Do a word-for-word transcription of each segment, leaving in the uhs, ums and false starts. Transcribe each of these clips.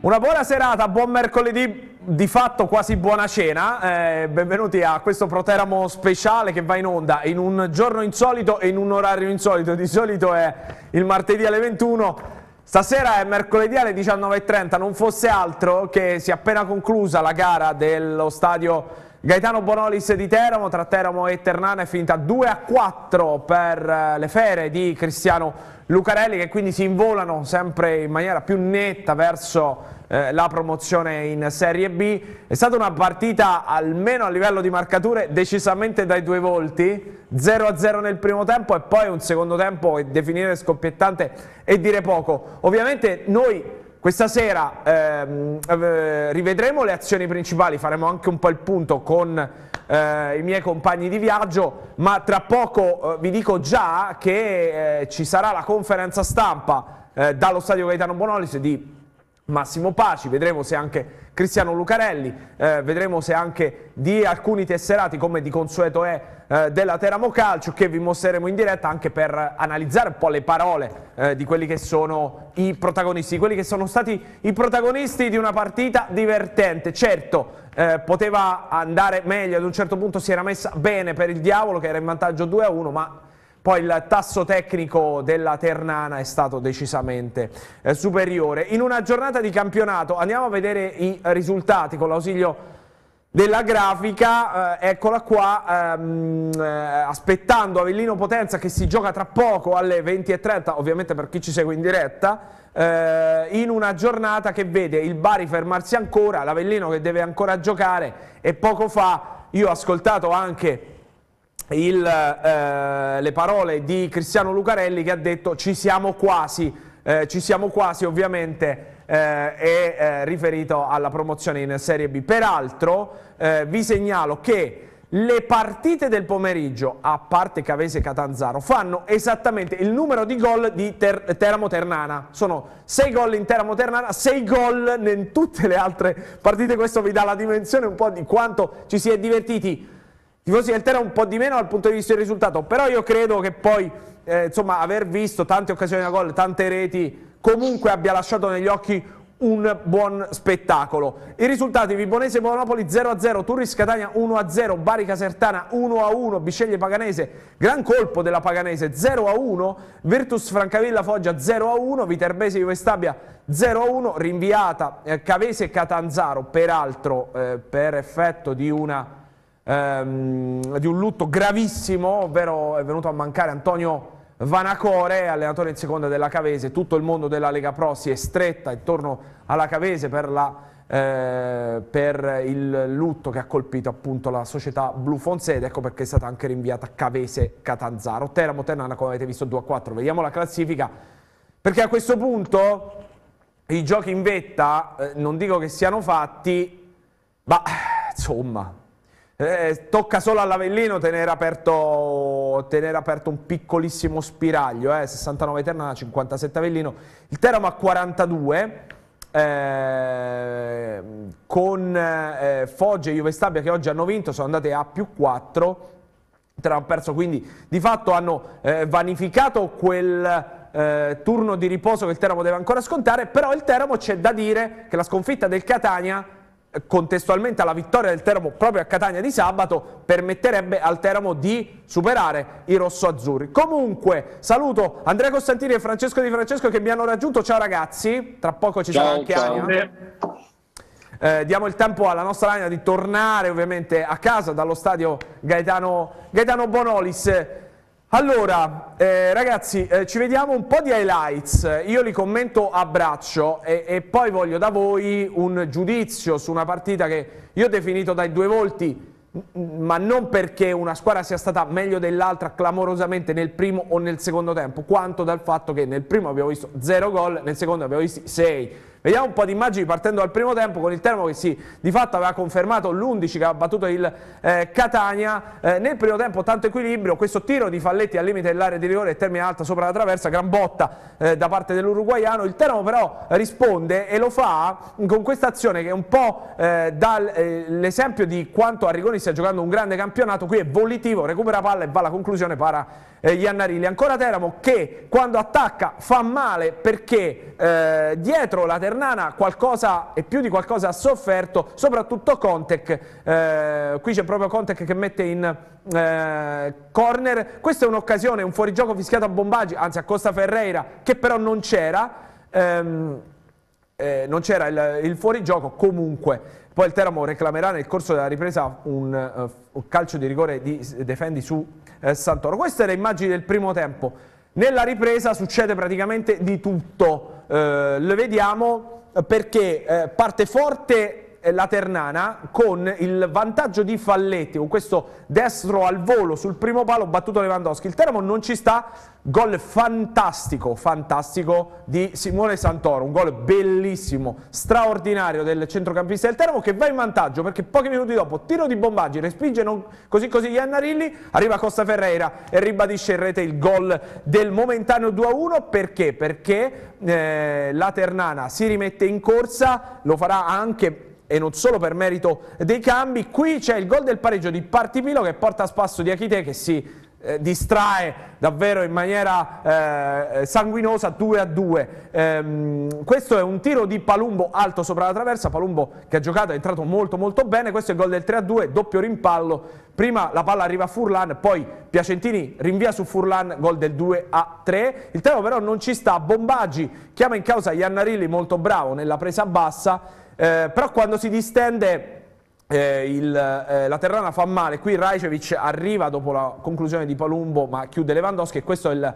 Una buona serata, buon mercoledì, di fatto quasi buona cena, eh, benvenuti a questo Proteramo speciale che va in onda in un giorno insolito e in un orario insolito. Di solito è il martedì alle ventuno, stasera è mercoledì alle diciannove e trenta, non fosse altro che si è appena conclusa la gara dello stadio Gaetano Bonolis di Teramo, tra Teramo e Ternana, è finita due a quattro per le fere di Cristiano Lucarelli, che quindi si involano sempre in maniera più netta verso eh, la promozione in Serie B. È stata una partita, almeno a livello di marcature, decisamente dai due volti, zero a zero nel primo tempo e poi un secondo tempo che definire scoppiettante e dire poco. Ovviamente noi questa sera ehm, eh, rivedremo le azioni principali, faremo anche un po' il punto con eh, i miei compagni di viaggio, ma tra poco eh, vi dico già che eh, ci sarà la conferenza stampa eh, dallo stadio Gaetano Bonolis di Massimo Paci, vedremo se anche Cristiano Lucarelli, eh, vedremo se anche di alcuni tesserati, come di consueto è eh, della Teramo Calcio, che vi mostreremo in diretta anche per analizzare un po' le parole eh, di quelli che sono i protagonisti, quelli che sono stati i protagonisti di una partita divertente. Certo, eh, poteva andare meglio, ad un certo punto si era messa bene per il Diavolo che era in vantaggio due a uno, ma poi il tasso tecnico della Ternana è stato decisamente eh, superiore. In una giornata di campionato andiamo a vedere i risultati con l'ausilio della grafica, eh, eccola qua, ehm, eh, aspettando Avellino Potenza che si gioca tra poco alle venti e trenta, ovviamente per chi ci segue in diretta, eh, in una giornata che vede il Bari fermarsi ancora, l'Avellino che deve ancora giocare, e poco fa io ho ascoltato anche Il, eh, le parole di Cristiano Lucarelli che ha detto ci siamo quasi, eh, ci siamo quasi ovviamente eh, è eh, riferito alla promozione in Serie B. Peraltro eh, vi segnalo che le partite del pomeriggio, a parte Cavese e Catanzaro, fanno esattamente il numero di gol di ter Teramo Ternana. Sono sei gol in Teramo Ternana, sei gol in tutte le altre partite. Questo vi dà la dimensione un po' di quanto ci si è divertiti tifosi del Teramo, un po' di meno dal punto di vista del risultato, però io credo che poi eh, insomma, aver visto tante occasioni da gol, tante reti, comunque abbia lasciato negli occhi un buon spettacolo. I risultati: Vibonese Monopoli zero a zero, Turris Catania uno a zero, Bari Casertana uno a uno, Bisceglie Paganese, gran colpo della Paganese, zero a uno, Virtus Francavilla Foggia zero a uno, Viterbese Juve Stabia zero a uno, rinviata eh, Cavese Catanzaro, peraltro eh, per effetto di una Ehm, di un lutto gravissimo, ovvero è venuto a mancare Antonio Vanacore, allenatore in seconda della Cavese. Tutto il mondo della Lega Pro si è stretta intorno alla Cavese per, la, eh, per il lutto che ha colpito appunto la società Blu Fonse, ed ecco perché è stata anche rinviata Cavese Catanzaro. Teramo Ternana, come avete visto, due a quattro. Vediamo la classifica, perché a questo punto i giochi in vetta eh, non dico che siano fatti, ma insomma Eh, tocca solo all'Avellino tenere aperto, tenere aperto un piccolissimo spiraglio, eh, sessantanove Ternana, cinquantasette Avellino, il Teramo a quarantadue, eh, con eh, Foggia e Juve Stabia che oggi hanno vinto, sono andate a più quattro, il Teramo ha perso, quindi di fatto hanno eh, vanificato quel eh, turno di riposo che il Teramo deve ancora scontare. Però il Teramo, c'è da dire che la sconfitta del Catania, contestualmente alla vittoria del Teramo proprio a Catania di sabato, permetterebbe al Teramo di superare i rossoazzurri. Comunque saluto Andrea Costantini e Francesco Di Francesco che mi hanno raggiunto. Ciao ragazzi, tra poco ci ciao, sarà anche ciao. Ania. Eh, diamo il tempo alla nostra Ania di tornare ovviamente a casa dallo stadio Gaetano, Gaetano Bonolis. Allora, eh, ragazzi, eh, ci vediamo un po' di highlights, io li commento a braccio e, e poi voglio da voi un giudizio su una partita che io ho definito dai due volti, ma non perché una squadra sia stata meglio dell'altra clamorosamente nel primo o nel secondo tempo, quanto dal fatto che nel primo abbiamo visto zero gol, nel secondo abbiamo visto sei. Vediamo un po' di immagini partendo dal primo tempo, con il Teramo che sì, di fatto aveva confermato l'undici che ha battuto il eh, Catania. Eh, nel primo tempo tanto equilibrio, questo tiro di Falletti al limite dell'area di rigore e termine alta sopra la traversa, gran botta eh, da parte dell'uruguaiano. Il Teramo però risponde e lo fa con questa azione che è un po' eh, l'esempio eh, di quanto Arrigoni stia giocando un grande campionato. Qui è volitivo, recupera palla e va alla conclusione, para eh, Iannarilli. Ancora Teramo che quando attacca fa male, perché eh, dietro la Ternana Ternana qualcosa e più di qualcosa ha sofferto, soprattutto Contek, eh, qui c'è proprio Contek che mette in eh, corner, questa è un'occasione, un fuorigioco fischiato a Bombagi, anzi a Costa Ferreira, che però non c'era, ehm, eh, non c'era il, il fuorigioco, comunque poi il Teramo reclamerà nel corso della ripresa un, uh, un calcio di rigore di Defendi su eh, Santoro. Queste le immagini del primo tempo. Nella ripresa succede praticamente di tutto, eh, le vediamo perché eh, parte forte la Ternana con il vantaggio di Falletti, con questo destro al volo sul primo palo battuto Lewandowski. Il Teramo non ci sta, gol fantastico, fantastico di Simone Santoro, un gol bellissimo, straordinario del centrocampista del Teramo che va in vantaggio perché pochi minuti dopo, tiro di Bombaggi, respinge non, così così Iannarilli, arriva Costa Ferreira e ribadisce in rete il gol del momentaneo due a uno. Perché? Perché eh, la Ternana si rimette in corsa, lo farà anche e non solo per merito dei cambi. Qui c'è il gol del pareggio di Partipilo che porta a spasso Diakité che si eh, distrae davvero in maniera eh, sanguinosa, due a due. Ehm, questo è un tiro di Palumbo alto sopra la traversa, Palumbo che ha giocato, è entrato molto molto bene. Questo è il gol del tre a due, doppio rimpallo, prima la palla arriva a Furlan, poi Piacentini rinvia su Furlan, gol del due a tre. Il Teramo però non ci sta, Bombaggi chiama in causa Iannarilli, molto bravo nella presa bassa. Eh, però quando si distende eh, il, eh, la Ternana fa male. Qui Rajcevic arriva dopo la conclusione di Palumbo ma chiude Lewandowski e questo è, il,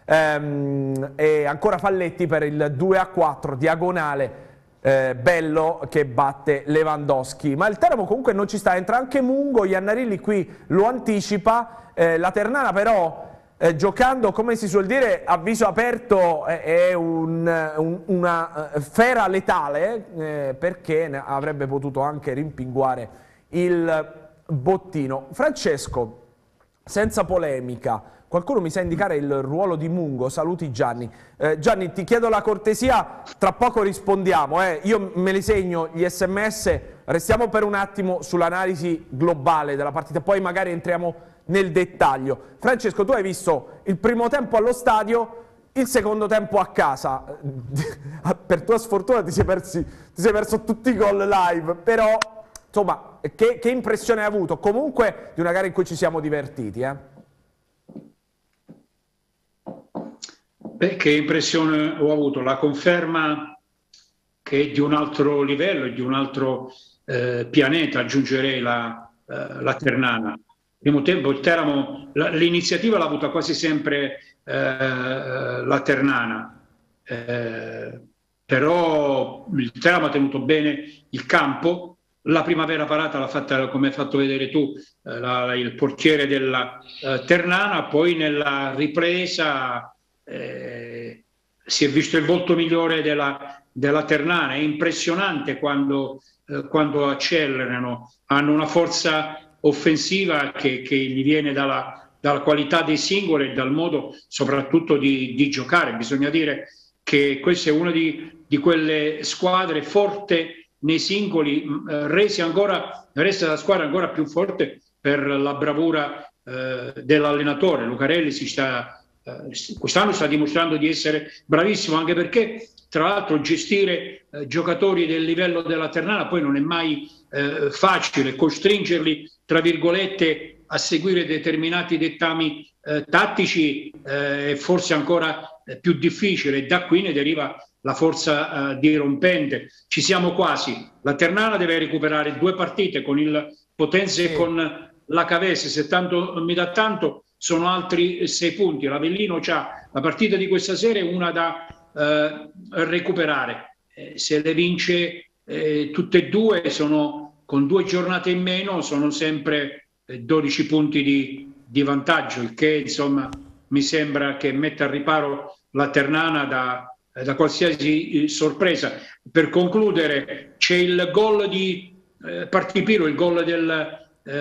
ehm, è ancora Falletti per il due a quattro diagonale eh, bello che batte Lewandowski. Ma il Teramo comunque non ci sta, entra anche Mungo, Iannarilli qui lo anticipa, eh, la Ternana però Eh, giocando, come si suol dire, a viso aperto eh, è un, un, una uh, fera letale eh, perché ne avrebbe potuto anche rimpinguare il bottino. Francesco, senza polemica, qualcuno mi sa indicare il ruolo di Mungo? Saluti Gianni. Eh, Gianni, ti chiedo la cortesia, tra poco rispondiamo, eh. Io me li segno gli sms, restiamo per un attimo sull'analisi globale della partita, poi magari entriamo nel dettaglio. Francesco, tu hai visto il primo tempo allo stadio, il secondo tempo a casa. Per tua sfortuna ti sei, persi, ti sei perso tutti i gol live, però insomma, che, che impressione hai avuto? Comunque di una gara in cui ci siamo divertiti, eh? Beh, che impressione ho avuto? La conferma che è di un altro livello, di un altro eh, pianeta, aggiungerei la, eh, la Ternana. Primo tempo il Teramo, l'iniziativa l'ha avuta quasi sempre eh, la Ternana, eh, però il Teramo ha tenuto bene il campo. La primavera parata l'ha fatta, come hai fatto vedere tu, eh, la, il portiere della eh, Ternana. Poi nella ripresa eh, si è visto il volto migliore della, della Ternana. È impressionante quando, eh, quando accelerano, hanno una forza offensiva che, che gli viene dalla, dalla qualità dei singoli e dal modo soprattutto di, di giocare. Bisogna dire che questa è una di, di quelle squadre forte nei singoli, eh, resi ancora, resta la squadra ancora più forte per la bravura eh, dell'allenatore. Lucarelli si sta, eh, quest'anno sta dimostrando di essere bravissimo, anche perché tra l'altro gestire eh, giocatori del livello della Ternana poi non è mai eh, facile, costringerli tra virgolette a seguire determinati dettami eh, tattici eh, è forse ancora eh, più difficile, e da qui ne deriva la forza eh, dirompente. Ci siamo quasi, la Ternana deve recuperare due partite con il Potenza e con la Cavese, se tanto mi dà tanto sono altri sei punti. l'Avellino c'ha la partita di questa sera è una da eh, recuperare, eh, se le vince eh, tutte e due sono con due giornate in meno, sono sempre eh, dodici punti di, di vantaggio, il che insomma mi sembra che metta al riparo la Ternana da, eh, da qualsiasi eh, sorpresa. Per concludere, c'è il gol di eh, Partipiro, il gol del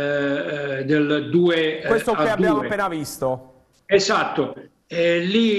Eh, del due a due. Questo che abbiamo appena visto. Esatto. Eh,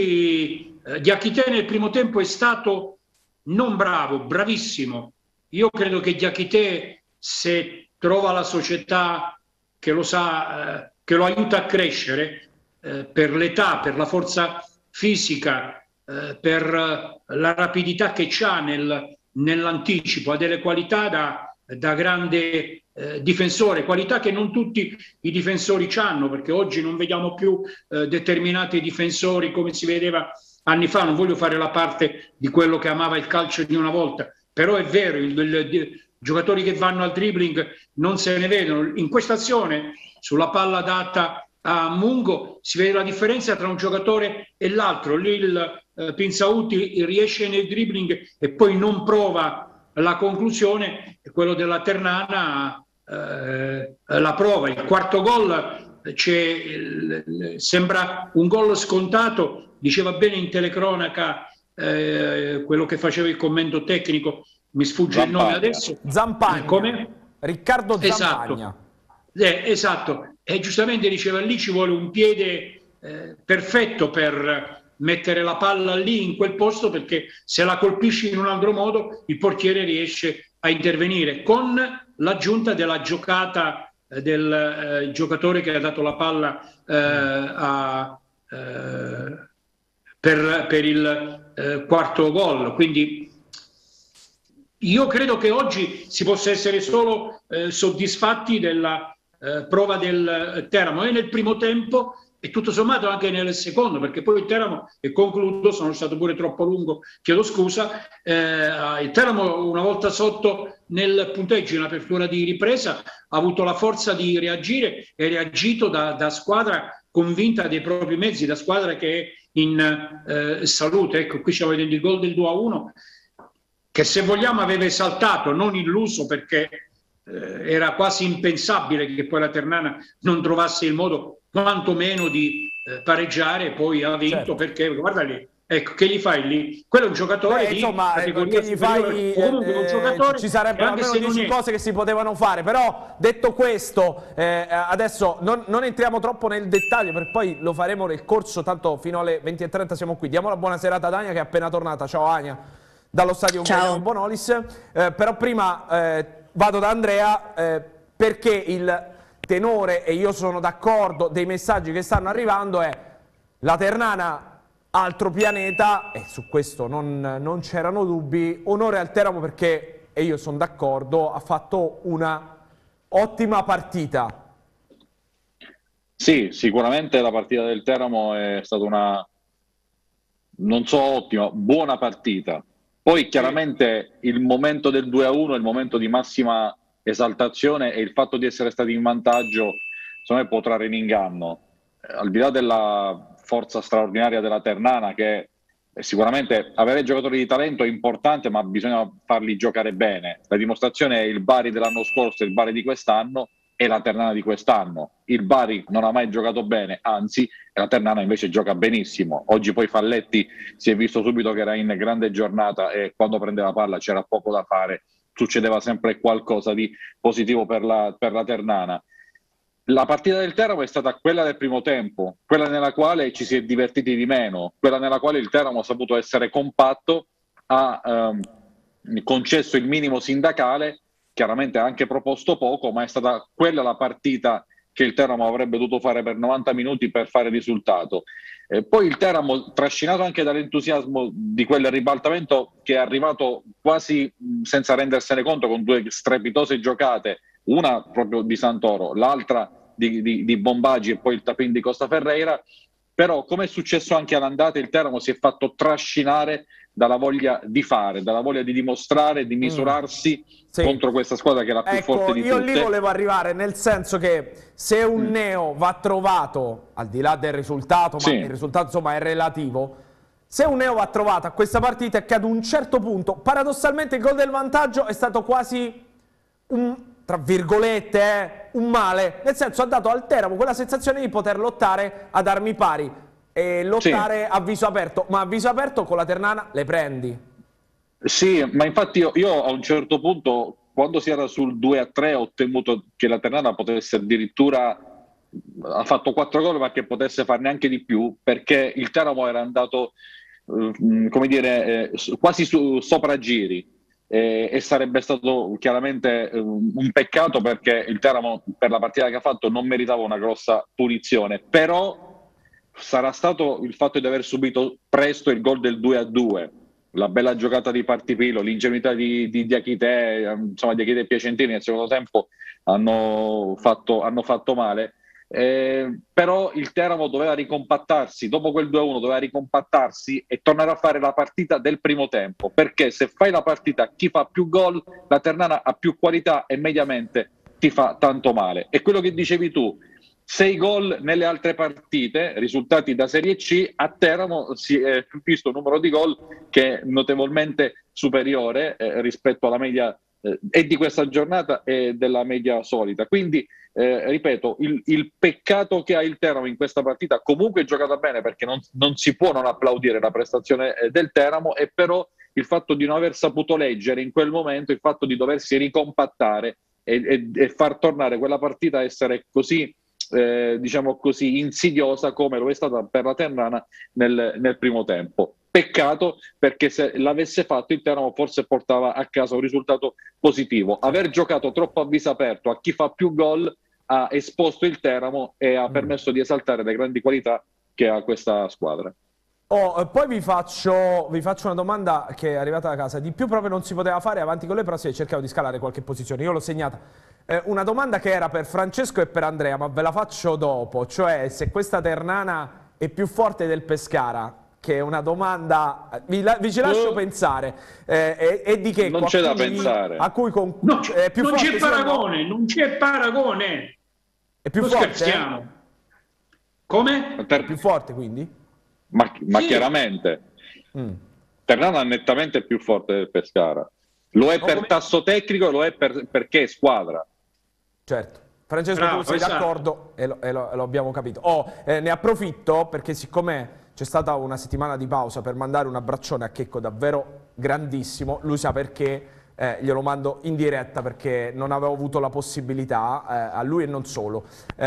lì eh, Diakité nel primo tempo è stato non bravo, bravissimo. Io credo che Diakité, se trova la società che lo sa, eh, che lo aiuta a crescere, eh, per l'età, per la forza fisica, eh, per la rapidità che c'ha nel nell'anticipo, ha delle qualità da, da grande eh, difensore, qualità che non tutti i difensori hanno, perché oggi non vediamo più eh, determinati difensori come si vedeva anni fa. Non voglio fare la parte di quello che amava il calcio di una volta, però è vero, il, il, il, giocatori che vanno al dribbling non se ne vedono. In questa azione, sulla palla data a Mungo, si vede la differenza tra un giocatore e l'altro. Lì il eh, Pinzauti riesce nel dribbling e poi non prova la conclusione, e quello della Ternana eh, la prova. Il quarto gol c'è, sembra un gol scontato, diceva bene in telecronaca eh, quello che faceva il commento tecnico, mi sfugge Zampagna. il nome adesso. Zampagna. Come? Riccardo Esatto. Zampagna. Eh, esatto, e giustamente diceva lì ci vuole un piede eh, perfetto per mettere la palla lì in quel posto, perché se la colpisci in un altro modo il portiere riesce a intervenire, con l'aggiunta della giocata eh, del eh, giocatore che ha dato la palla eh, a, eh, per, per il eh, quarto gol. Quindi io credo che oggi si possa essere solo eh, soddisfatti della Eh, prova del Teramo, e nel primo tempo e tutto sommato anche nel secondo, perché poi il Teramo, e concludo, sono stato pure troppo lungo, chiedo scusa, eh, il Teramo una volta sotto nel punteggio in apertura di ripresa ha avuto la forza di reagire e reagito da, da squadra convinta dei propri mezzi, da squadra che è in eh, salute. Ecco, qui c'è il gol del due a uno che, se vogliamo, aveva esaltato, non illuso, perché Eh, era quasi impensabile che poi la Ternana non trovasse il modo quantomeno di eh, pareggiare, e poi ha vinto. Certo. Perché guarda lì, ecco, che gli fai lì? Quello è un giocatore. Beh, di insomma, categoria che gli fai, o comunque un giocatore, eh, ci sarebbero almeno dieci cose che si potevano fare. Però, detto questo, eh, adesso non, non entriamo troppo nel dettaglio, perché poi lo faremo nel corso, tanto fino alle venti e trenta siamo qui. Diamo la buona serata ad Ania, che è appena tornata. Ciao Ania, dallo stadio Bonolis. Eh, però prima eh, vado da Andrea, eh, perché il tenore, e io sono d'accordo, dei messaggi che stanno arrivando è: la Ternana altro pianeta, e su questo non, non c'erano dubbi. Onore al Teramo, perché, e io sono d'accordo, ha fatto una ottima partita. Sì, sicuramente la partita del Teramo è stata una, non so, ottima, buona partita. Poi chiaramente il momento del due a uno è il momento di massima esaltazione, e il fatto di essere stati in vantaggio, secondo me, può trarre in inganno. Eh, al di là della forza straordinaria della Ternana, che sicuramente avere giocatori di talento è importante, ma bisogna farli giocare bene. La dimostrazione è il Bari dell'anno scorso e il Bari di quest'anno, e la Ternana di quest'anno. Il Bari non ha mai giocato bene, anzi, la Ternana invece gioca benissimo. Oggi poi Falletti si è visto subito che era in grande giornata, e quando prendeva la palla c'era poco da fare, succedeva sempre qualcosa di positivo per la, per la Ternana. La partita del Teramo è stata quella del primo tempo, quella nella quale ci si è divertiti di meno, quella nella quale il Teramo ha saputo essere compatto, ha ehm, concesso il minimo sindacale, chiaramente ha anche proposto poco, ma è stata quella la partita che il Teramo avrebbe dovuto fare per novanta minuti per fare risultato. Eh, poi il Teramo, trascinato anche dall'entusiasmo di quel ribaltamento che è arrivato quasi mh, senza rendersene conto, con due strepitose giocate, una proprio di Santoro, l'altra di, di, di Bombaggi e poi il tapin di Costa Ferreira. Però, come è successo anche all'andata, il Teramo si è fatto trascinare dalla voglia di fare, dalla voglia di dimostrare, di misurarsi mm. sì. contro questa squadra che è la più ecco, forte di io tutte. Io lì volevo arrivare, nel senso che se un mm. neo va trovato, al di là del risultato, ma sì. il risultato insomma è relativo, se un neo va trovato a questa partita è che ad un certo punto, paradossalmente, il gol del vantaggio è stato quasi un, tra virgolette, eh, un male, nel senso ha dato al Teramo quella sensazione di poter lottare ad armi pari, e lottare sì. a viso aperto, ma a viso aperto con la Ternana le prendi. Sì, ma infatti io, io a un certo punto, quando si era sul due a tre, ho temuto che la Ternana potesse addirittura, ha fatto quattro gol, ma che potesse farne anche di più, perché il Teramo era andato eh, come dire, eh, quasi su, sopra giri, eh, e sarebbe stato chiaramente eh, un peccato, perché il Teramo, per la partita che ha fatto, non meritava una grossa punizione. Però sarà stato il fatto di aver subito presto il gol del due a due, la bella giocata di Partipilo, l'ingenuità di, di Diakité, insomma Diakité e Piacentini nel secondo tempo hanno fatto, hanno fatto male, eh, però il Teramo doveva ricompattarsi, dopo quel due a uno doveva ricompattarsi e tornare a fare la partita del primo tempo, perché se fai la partita chi fa più gol, la Ternana ha più qualità e mediamente ti fa tanto male. E quello che dicevi tu, sei gol nelle altre partite, risultati da Serie C, a Teramo si è visto un numero di gol che è notevolmente superiore eh, rispetto alla media eh, e di questa giornata e della media solita. Quindi, eh, ripeto, il, il peccato che ha il Teramo in questa partita, comunque è giocata bene perché non, non si può non applaudire la prestazione eh, del Teramo, e però il fatto di non aver saputo leggere in quel momento, il fatto di doversi ricompattare e, e, e far tornare quella partita a essere così Eh, diciamo così insidiosa come lo è stata per la Ternana nel, nel primo tempo. Peccato, perché se l'avesse fatto il Teramo forse portava a casa un risultato positivo. Aver giocato troppo a viso aperto a chi fa più gol ha esposto il Teramo e ha permesso di esaltare le grandi qualità che ha questa squadra. Oh, poi vi faccio, vi faccio una domanda che è arrivata da casa. Di più proprio non si poteva fare, avanti con le prossime, cercavo di scalare qualche posizione. Io l'ho segnata. Eh, una domanda che era per Francesco e per Andrea, ma ve la faccio dopo. Cioè, se questa Ternana è più forte del Pescara, che è una domanda, vi, la, vi ci lascio uh, pensare. Eh, e, e di che? Non c'è da pensare. A cui con, no, è più non forte, c'è paragone, non c'è paragone. È più non forte? Scherziamo. Eh? Come? È più forte, quindi? Ma, ma sì. chiaramente mm. Ternana è nettamente più forte del Pescara, lo è no, per come... tasso tecnico, lo è per, perché è squadra. Certo. Francesco, Bravo, tu sei esatto. d'accordo e, lo, e, lo, e lo abbiamo capito. Oh, eh, ne approfitto perché siccome c'è stata una settimana di pausa per mandare un abbraccione a Checco davvero grandissimo, lui sa perché, eh, glielo mando in diretta perché non avevo avuto la possibilità, eh, a lui e non solo.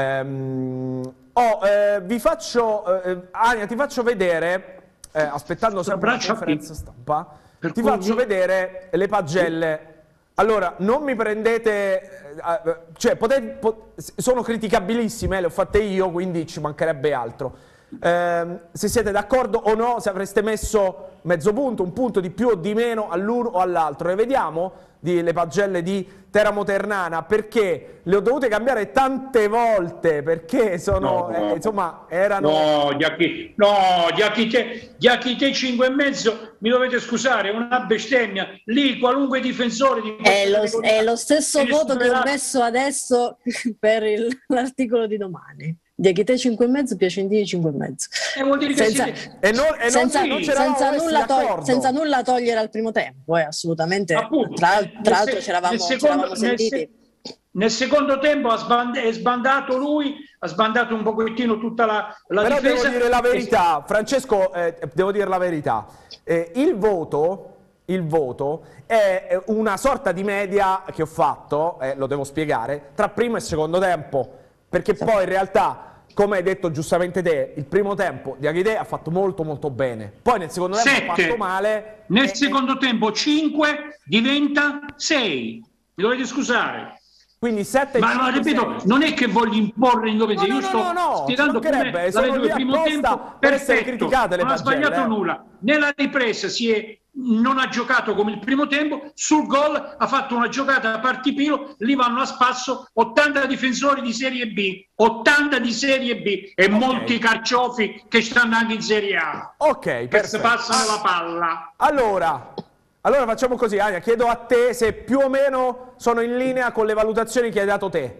Ehm, oh, eh, vi faccio, eh, Ania, ti faccio vedere, eh, aspettando sempre la conferenza stampa, ti cui... faccio vedere le pagelle. Allora, non mi prendete, eh, cioè, potete, po sono criticabilissime, le ho fatte io, quindi ci mancherebbe altro. Eh, se siete d'accordo o no, se avreste messo mezzo punto, un punto di più o di meno all'uno o all'altro. E vediamo di, le pagelle di Teramo Ternana, perché le ho dovute cambiare tante volte, perché sono, no, eh, insomma, erano... No, Diakité, no, Diakité, Diakité cinque e mezzo, mi dovete scusare, è una bestemmia. Lì qualunque difensore di è lo, è lo stesso voto che ho messo adesso per l'articolo di domani. Diakité cinque e mezzo, Piacentini cinque e mezzo. E vuol dire senza, che si... e non, e senza, non senza, nulla togli, senza nulla togliere al primo tempo, eh, assolutamente. Appunto, tra tra l'altro ci eravamo sentiti. Nel, se, nel secondo tempo ha sband è sbandato lui, ha sbandato un pochettino tutta la, la Però difesa. devo dire la verità, Francesco, eh, devo dire la verità. Eh, il voto, il voto è una sorta di media che ho fatto, eh, lo devo spiegare, tra primo e secondo tempo. Perché poi in realtà, come hai detto giustamente te, il primo tempo Diakité ha fatto molto molto bene. Poi nel secondo tempo Sette. ha fatto male. Nel e... secondo tempo cinque diventa sei. Mi dovete scusare. Quindi sette. Ma no, ripeto, non è che voglio imporre in dove no, sei. no, Io sto no, no, spiegando come la vedo il primo tempo. Per essere criticate le non ha pagelle, sbagliato eh. nulla. Nella ripresa si è... non ha giocato come il primo tempo, sul gol ha fatto una giocata a Partipilo, lì vanno a spasso ottanta difensori di Serie B, ottanta di Serie B e okay. molti carciofi che stanno anche in Serie A, ok, che si passano la palla. Allora, allora facciamo così, Ania, chiedo a te se più o meno sono in linea con le valutazioni che hai dato te.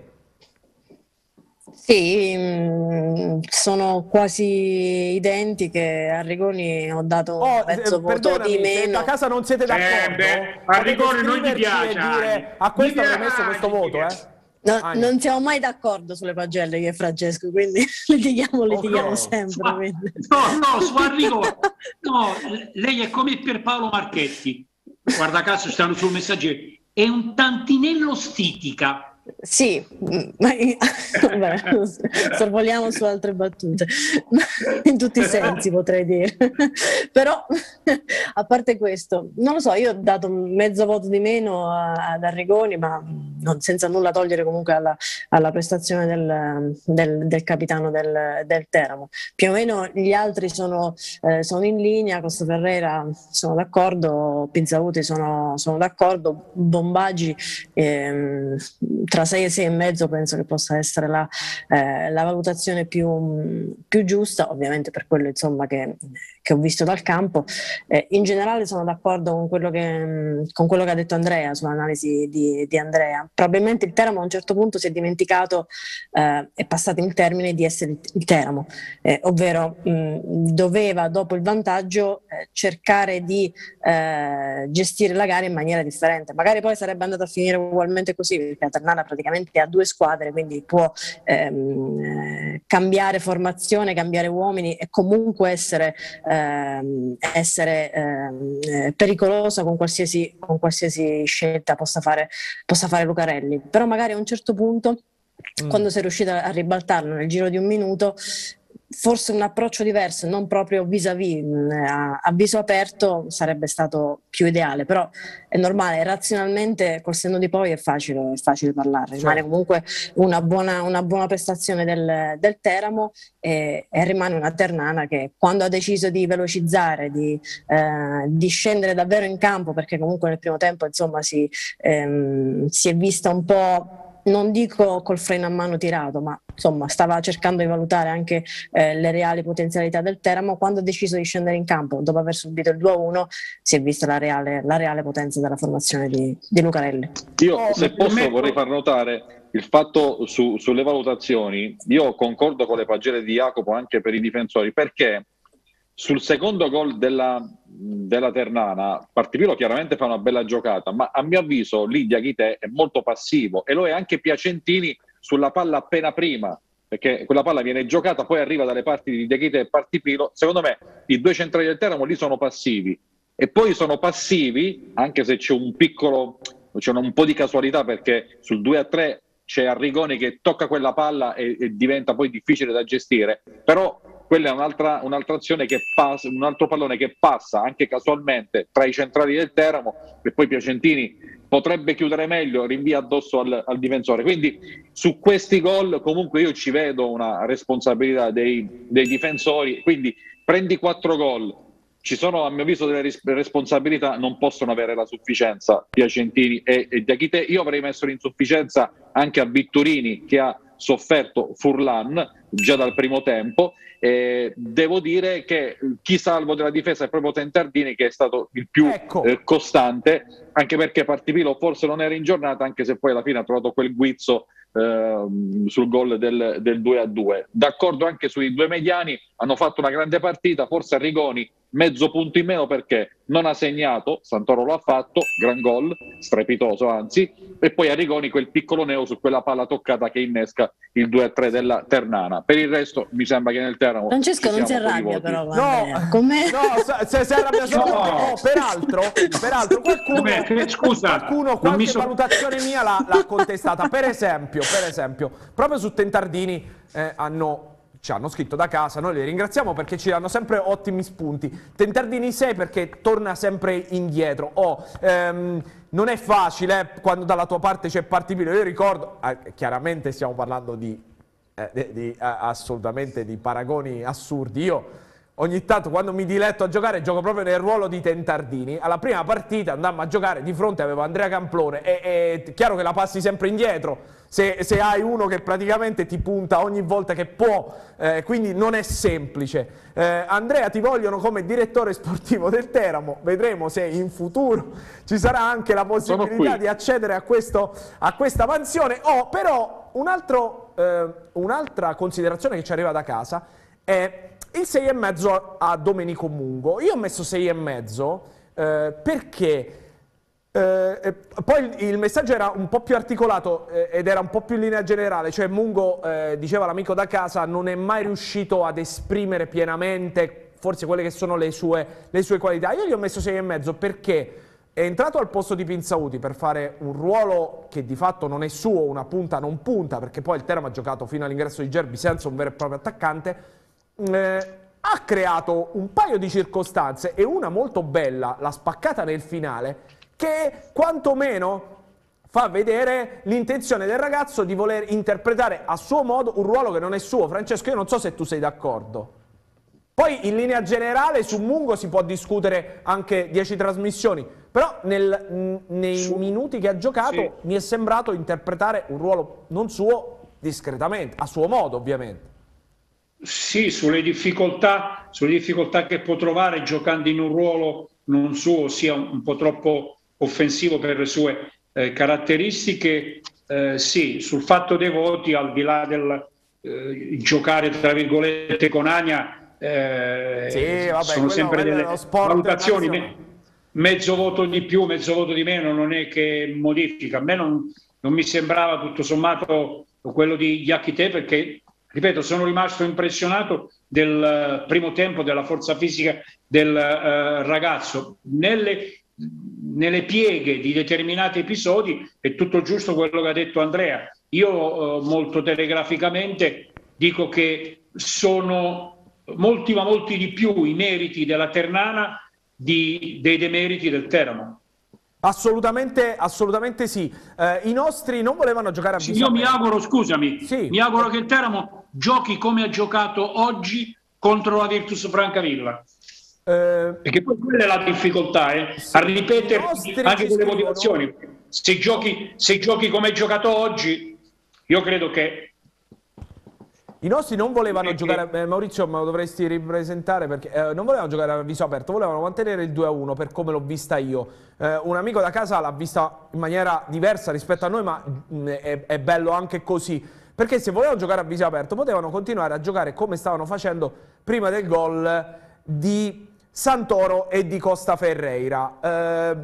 Sì, mh, sono quasi identiche. A Rigoni ho dato oh, mezzo voto di meno. Se a casa non siete d'accordo, eh beh, a Rigoni non gli piace dire, a questo avrei messo questo voto, eh? No, non siamo mai d'accordo sulle pagelle che è Francesco, quindi litighiamo, litighiamo okay. sempre. Su, no, no, su Arrigoni, no, lei è come Pierpaolo Marchetti, guarda caso stanno sul messaggero, è un tantinello stitica. Sì, ma vabbè, sorvoliamo su altre battute, in tutti i sensi potrei dire. Però, a parte questo, non lo so, io ho dato mezzo voto di meno ad Arrigoni, ma non, senza nulla togliere comunque alla, alla prestazione del, del, del capitano del, del Teramo. Più o meno gli altri sono, eh, sono in linea, Costa Ferreira sono d'accordo, Pinzauti sono, sono d'accordo, Bombaggi ehm, tra sei e sei e mezzo penso che possa essere la, eh, la valutazione più, più giusta, ovviamente per quello insomma che, che ho visto dal campo. Eh, in generale sono d'accordo con quello che, con quello che ha detto Andrea sull'analisi di, di Andrea. Probabilmente il Teramo a un certo punto si è dimenticato, eh, è passato il termine di essere il, il Teramo, eh, ovvero mh, doveva dopo il vantaggio eh, cercare di eh, gestire la gara in maniera differente. Magari poi sarebbe andata a finire ugualmente così, perché la Ternana praticamente ha due squadre, quindi può ehm, eh, cambiare formazione, cambiare uomini e comunque essere, ehm, essere ehm, pericolosa con qualsiasi, con qualsiasi scelta possa fare, possa fare Lucarelli. Però magari a un certo punto, mm. quando sei riuscita a ribaltarlo nel giro di un minuto, forse un approccio diverso, non proprio vis-à-vis, a, a viso aperto sarebbe stato più ideale, però è normale, razionalmente col senno di poi è facile, è facile parlare, rimane certo. comunque una buona, una buona prestazione del, del Teramo e, e rimane una Ternana che quando ha deciso di velocizzare, di, eh, di scendere davvero in campo, perché comunque nel primo tempo insomma si, ehm, si è vista un po', non dico col freno a mano tirato, ma insomma stava cercando di valutare anche eh, le reali potenzialità del Teramo. Quando ha deciso di scendere in campo dopo aver subito il due a uno si è vista la reale, la reale potenza della formazione di, di Lucarelli. Io se posso vorrei far notare il fatto su, sulle valutazioni. Io concordo con le pagine di Jacopo anche per i difensori, perché sul secondo gol della, della Ternana Partipilo chiaramente fa una bella giocata, ma a mio avviso lì Diaghité è molto passivo e lo è anche Piacentini sulla palla appena prima, perché quella palla viene giocata, poi arriva dalle parti di Diaghité e Partipilo. Secondo me i due centrali del Teramo lì sono passivi, e poi sono passivi anche se c'è un piccolo, c'è un po' di casualità, perché sul due a tre c'è Arrigoni che tocca quella palla e, e diventa poi difficile da gestire, però quella è un'altra, un'altra azione che passa, un altro pallone che passa anche casualmente tra i centrali del Teramo, e poi Piacentini potrebbe chiudere meglio, rinvia addosso al, al difensore. Quindi su questi gol comunque io ci vedo una responsabilità dei, dei difensori, quindi prendi quattro gol, ci sono a mio avviso delle ris- responsabilità, non possono avere la sufficienza Piacentini e, e Diaghité. Io avrei messo l'insufficienza anche a Vitturini, che ha sofferto Furlan già dal primo tempo. Eh, devo dire che chi salvo della difesa è proprio Tentardini, che è stato il più ecco. eh, costante, anche perché Partipilo forse non era in giornata, anche se poi alla fine ha trovato quel guizzo eh, sul gol del, del due a due. D'accordo anche sui due mediani, hanno fatto una grande partita, forse Arrigoni mezzo punto in meno perché non ha segnato, Santoro lo ha fatto, gran gol, strepitoso anzi, e poi Arrigoni quel piccolo neo su quella palla toccata che innesca il due a tre della Ternana. Per il resto mi sembra che nel Teramo Francesco non si arrabbia però, no, no, se si arrabbia solo no. no, peraltro, peraltro qualcuno, Come, scusa, qualcuno qualche so... valutazione mia l'ha, l'ha contestata, per esempio, per esempio proprio su Tentardini eh, hanno ci hanno scritto da casa, noi li ringraziamo perché ci danno sempre ottimi spunti. Tentardini sei perché torna sempre indietro. Oh, ehm, non è facile eh, quando dalla tua parte c'è Partipilo. Io ricordo, eh, chiaramente stiamo parlando di, eh, di, di eh, assolutamente di paragoni assurdi. Io ogni tanto quando mi diletto a giocare gioco proprio nel ruolo di Tentardini. Alla prima partita andammo a giocare, di fronte avevo Andrea Camplone e è chiaro che la passi sempre indietro. Se, se hai uno che praticamente ti punta ogni volta che può, eh, quindi non è semplice. Eh, Andrea, ti vogliono come direttore sportivo del Teramo, vedremo se in futuro ci sarà anche la possibilità di accedere a, questo, a questa mansione. Oh, però un altro, eh, un'altra considerazione che ci arriva da casa è il sei e mezzo a Domenico Mungo. Io ho messo sei e mezzo eh, perché... Eh, poi il, il messaggio era un po' più articolato eh, ed era un po' più in linea generale, cioè Mungo, eh, diceva l'amico da casa, non è mai riuscito ad esprimere pienamente forse quelle che sono le sue, le sue qualità. Io gli ho messo sei e mezzo perché è entrato al posto di Pinzauti per fare un ruolo che di fatto non è suo, una punta non punta, perché poi il Teramo ha giocato fino all'ingresso di Gerbi senza un vero e proprio attaccante. Eh, ha creato un paio di circostanze e una molto bella, la spaccata nel finale, che quantomeno fa vedere l'intenzione del ragazzo di voler interpretare a suo modo un ruolo che non è suo. Francesco, io non so se tu sei d'accordo. Poi in linea generale su Mungo si può discutere anche dieci trasmissioni, però nel, nei su, minuti che ha giocato sì. mi è sembrato interpretare un ruolo non suo discretamente, a suo modo ovviamente. Sì, sulle difficoltà, sulle difficoltà che può trovare giocando in un ruolo non suo, sia un, un po' troppo offensivo per le sue eh, caratteristiche, eh, sì, sul fatto dei voti, al di là del eh, giocare tra virgolette con Ania, Eh, sì, vabbè, sono quello, sempre quello delle valutazioni, me, mezzo voto di più, mezzo voto di meno non è che modifica. A me non, non mi sembrava tutto sommato quello di Diakité, perché ripeto, sono rimasto impressionato del primo tempo, della forza fisica del uh, ragazzo nelle, nelle pieghe di determinati episodi. È tutto giusto quello che ha detto Andrea. Io uh, molto telegraficamente dico che sono molti ma molti di più i meriti della Ternana di, dei demeriti del Teramo. Assolutamente, assolutamente sì. Eh, I nostri non volevano giocare a sì, Io mi auguro, scusami, sì. mi auguro che il Teramo giochi come ha giocato oggi contro la Virtus Francavilla. Eh, Perché poi quella è la difficoltà, eh? Sì, a ripetersi anche con le motivazioni. Se giochi, se giochi come hai giocato oggi, io credo che i nostri non volevano giocare, eh, Maurizio, ma lo dovresti ripresentare, perché eh, non volevano giocare a viso aperto, volevano mantenere il due a uno per come l'ho vista io. Eh, un amico da casa l'ha vista in maniera diversa rispetto a noi, ma mh, è, è bello anche così, perché se volevano giocare a viso aperto potevano continuare a giocare come stavano facendo prima del gol di Santoro e di Costa Ferreira. Eh,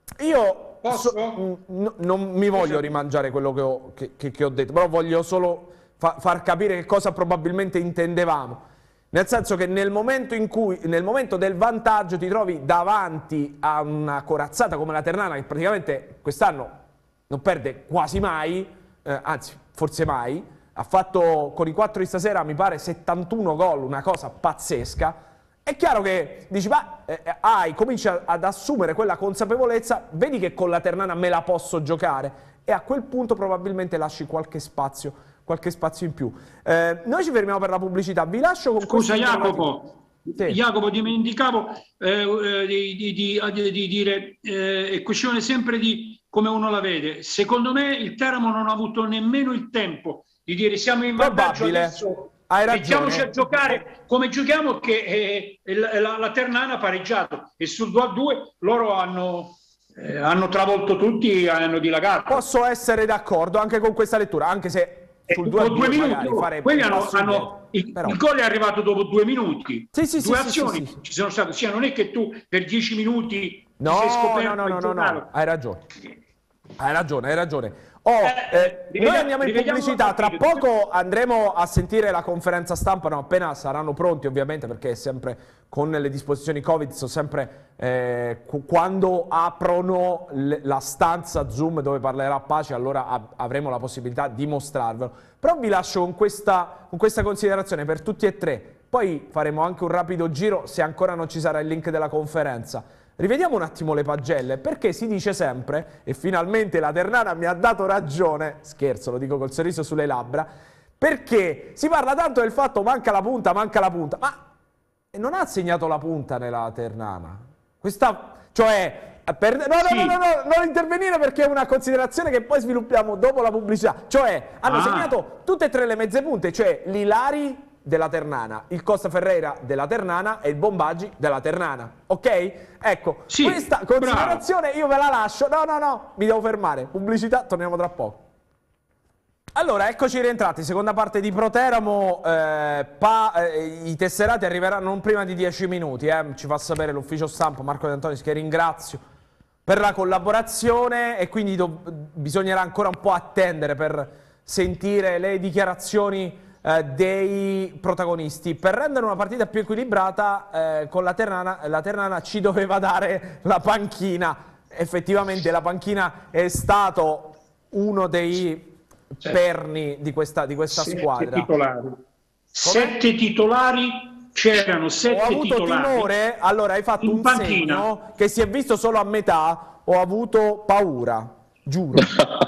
io so, mh, non mi voglio rimangiare quello che ho, che, che, che ho detto, però voglio solo Fa, far capire che cosa probabilmente intendevamo, nel senso che nel momento in cui, nel momento del vantaggio, ti trovi davanti a una corazzata come la Ternana, che praticamente quest'anno non perde quasi mai, eh, anzi forse mai, ha fatto con i quattro di stasera mi pare settantuno gol, una cosa pazzesca. È chiaro che dici, ma eh, hai, cominci ad assumere quella consapevolezza, vedi che con la Ternana me la posso giocare, e a quel punto probabilmente lasci qualche spazio qualche spazio in più. Eh, noi ci fermiamo per la pubblicità. Vi lascio con Scusa Jacopo, sì. Jacopo, dimenticavo eh, di, di, di, di dire, eh, è questione sempre di come uno la vede. Secondo me il Teramo non ha avuto nemmeno il tempo di dire siamo in vantaggio adesso, hai ragione. Mettiamoci a giocare come giochiamo, che eh, la, la Ternana ha pareggiato e sul due a due loro hanno... Eh, hanno travolto tutti, hanno dilagato. Posso essere d'accordo anche con questa lettura, anche se sul due a due minuti fare quelli hanno, hanno il, il gol è arrivato dopo due minuti, sì, sì, due sì, azioni sì, sì, sì. ci sono state, cioè non è che tu per dieci minuti no, ti sei scoperto no, no, no, no, no, hai ragione hai ragione, hai ragione oh, eh, eh, noi andiamo in pubblicità, tra poco andremo a sentire la conferenza stampa, no, appena saranno pronti ovviamente, perché è sempre con le disposizioni Covid, sono sempre eh, quando aprono le, la stanza Zoom dove parlerà Pace, allora av avremo la possibilità di mostrarvelo. Però vi lascio con questa, con questa considerazione per tutti e tre, poi faremo anche un rapido giro se ancora non ci sarà il link della conferenza. Rivediamo un attimo le pagelle, perché si dice sempre, e finalmente la Ternana mi ha dato ragione, scherzo, lo dico col sorriso sulle labbra, perché si parla tanto del fatto manca la punta, manca la punta, ma non ha segnato la punta nella Ternana. Questa, cioè, per, no, no, sì. no, no, no, non intervenire, perché è una considerazione che poi sviluppiamo dopo la pubblicità. Cioè, hanno ah. segnato tutte e tre le mezze punte, cioè l'Ilari della Ternana, il Costa Ferreira della Ternana e il Bombaggi della Ternana, ok? Ecco, sì, questa considerazione bravo. Io ve la lascio, no, no, no, mi devo fermare, pubblicità, torniamo tra poco. Allora, eccoci rientrati, seconda parte di Proteramo, eh, pa, eh, i tesserati arriveranno non prima di dieci minuti, eh, ci fa sapere l'ufficio stampa Marco De Antonis, che ringrazio per la collaborazione, e quindi bisognerà ancora un po' attendere per sentire le dichiarazioni eh, dei protagonisti. Per rendere una partita più equilibrata, eh, con la Ternana, la Ternana ci doveva dare la panchina, effettivamente la panchina è stato uno dei perni di questa, di questa sette squadra. Titolari. Sette titolari, c'erano sette Ho avuto titolari. timore, allora hai fatto un panchina. segno che si è visto solo a metà, ho avuto paura. giuro.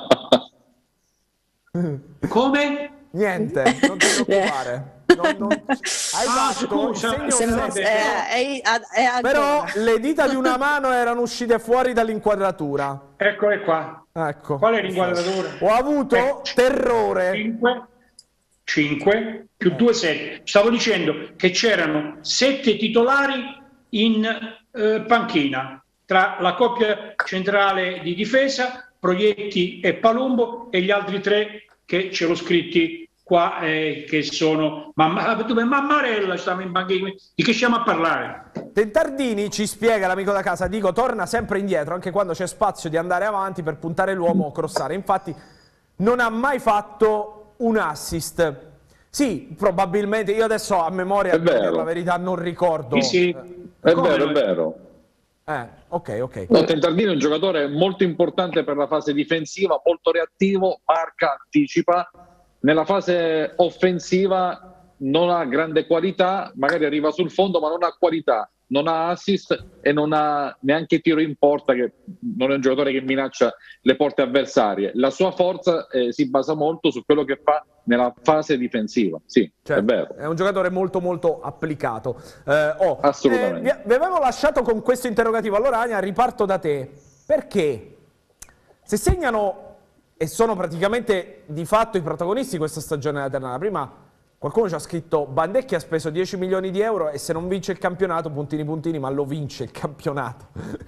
Come? Niente, non ti preoccupare. Non, non... Hai Ah, fatto scusa, il segno Sembra- offensivo. è- è- è ancora. Però le dita di una mano erano uscite fuori dall'inquadratura. Eccole qua. Ecco. Qual è l'inquadratura? Ho avuto Eh, terrore. cinque, cinque più due, sette. Stavo dicendo che c'erano sette titolari in eh, panchina tra la coppia centrale di difesa, Proietti e Palumbo, e gli altri tre che ce l'ho scritti qua, eh, che sono Mamma, dove Mammarella stava in panchina. Di che stiamo a parlare? Tentardini ci spiega, l'amico da casa, dico, torna sempre indietro anche quando c'è spazio di andare avanti per puntare l'uomo o crossare. Infatti non ha mai fatto un assist. Sì, probabilmente, io adesso a memoria, È per dire vero. la verità, non ricordo. Sì, sì. È Come vero, no? è vero. Eh, ok, ok. No, Tentardini è un giocatore molto importante per la fase difensiva, molto reattivo, marca, anticipa. Nella fase offensiva non ha grande qualità, magari arriva sul fondo, ma non ha qualità, non ha assist e non ha neanche tiro in porta, che non è un giocatore che minaccia le porte avversarie. La sua forza eh, si basa molto su quello che fa nella fase difensiva. Sì, Certo, è vero. è un giocatore molto molto applicato. Eh, oh, Assolutamente. eh, vi, vi avevo lasciato con questo interrogativo. Allora Ania, riparto da te. Perché se segnano e sono praticamente di fatto i protagonisti di questa stagione della Ternana, prima qualcuno ci ha scritto Bandecchi ha speso dieci milioni di euro e se non vince il campionato, puntini puntini, ma lo vince il campionato.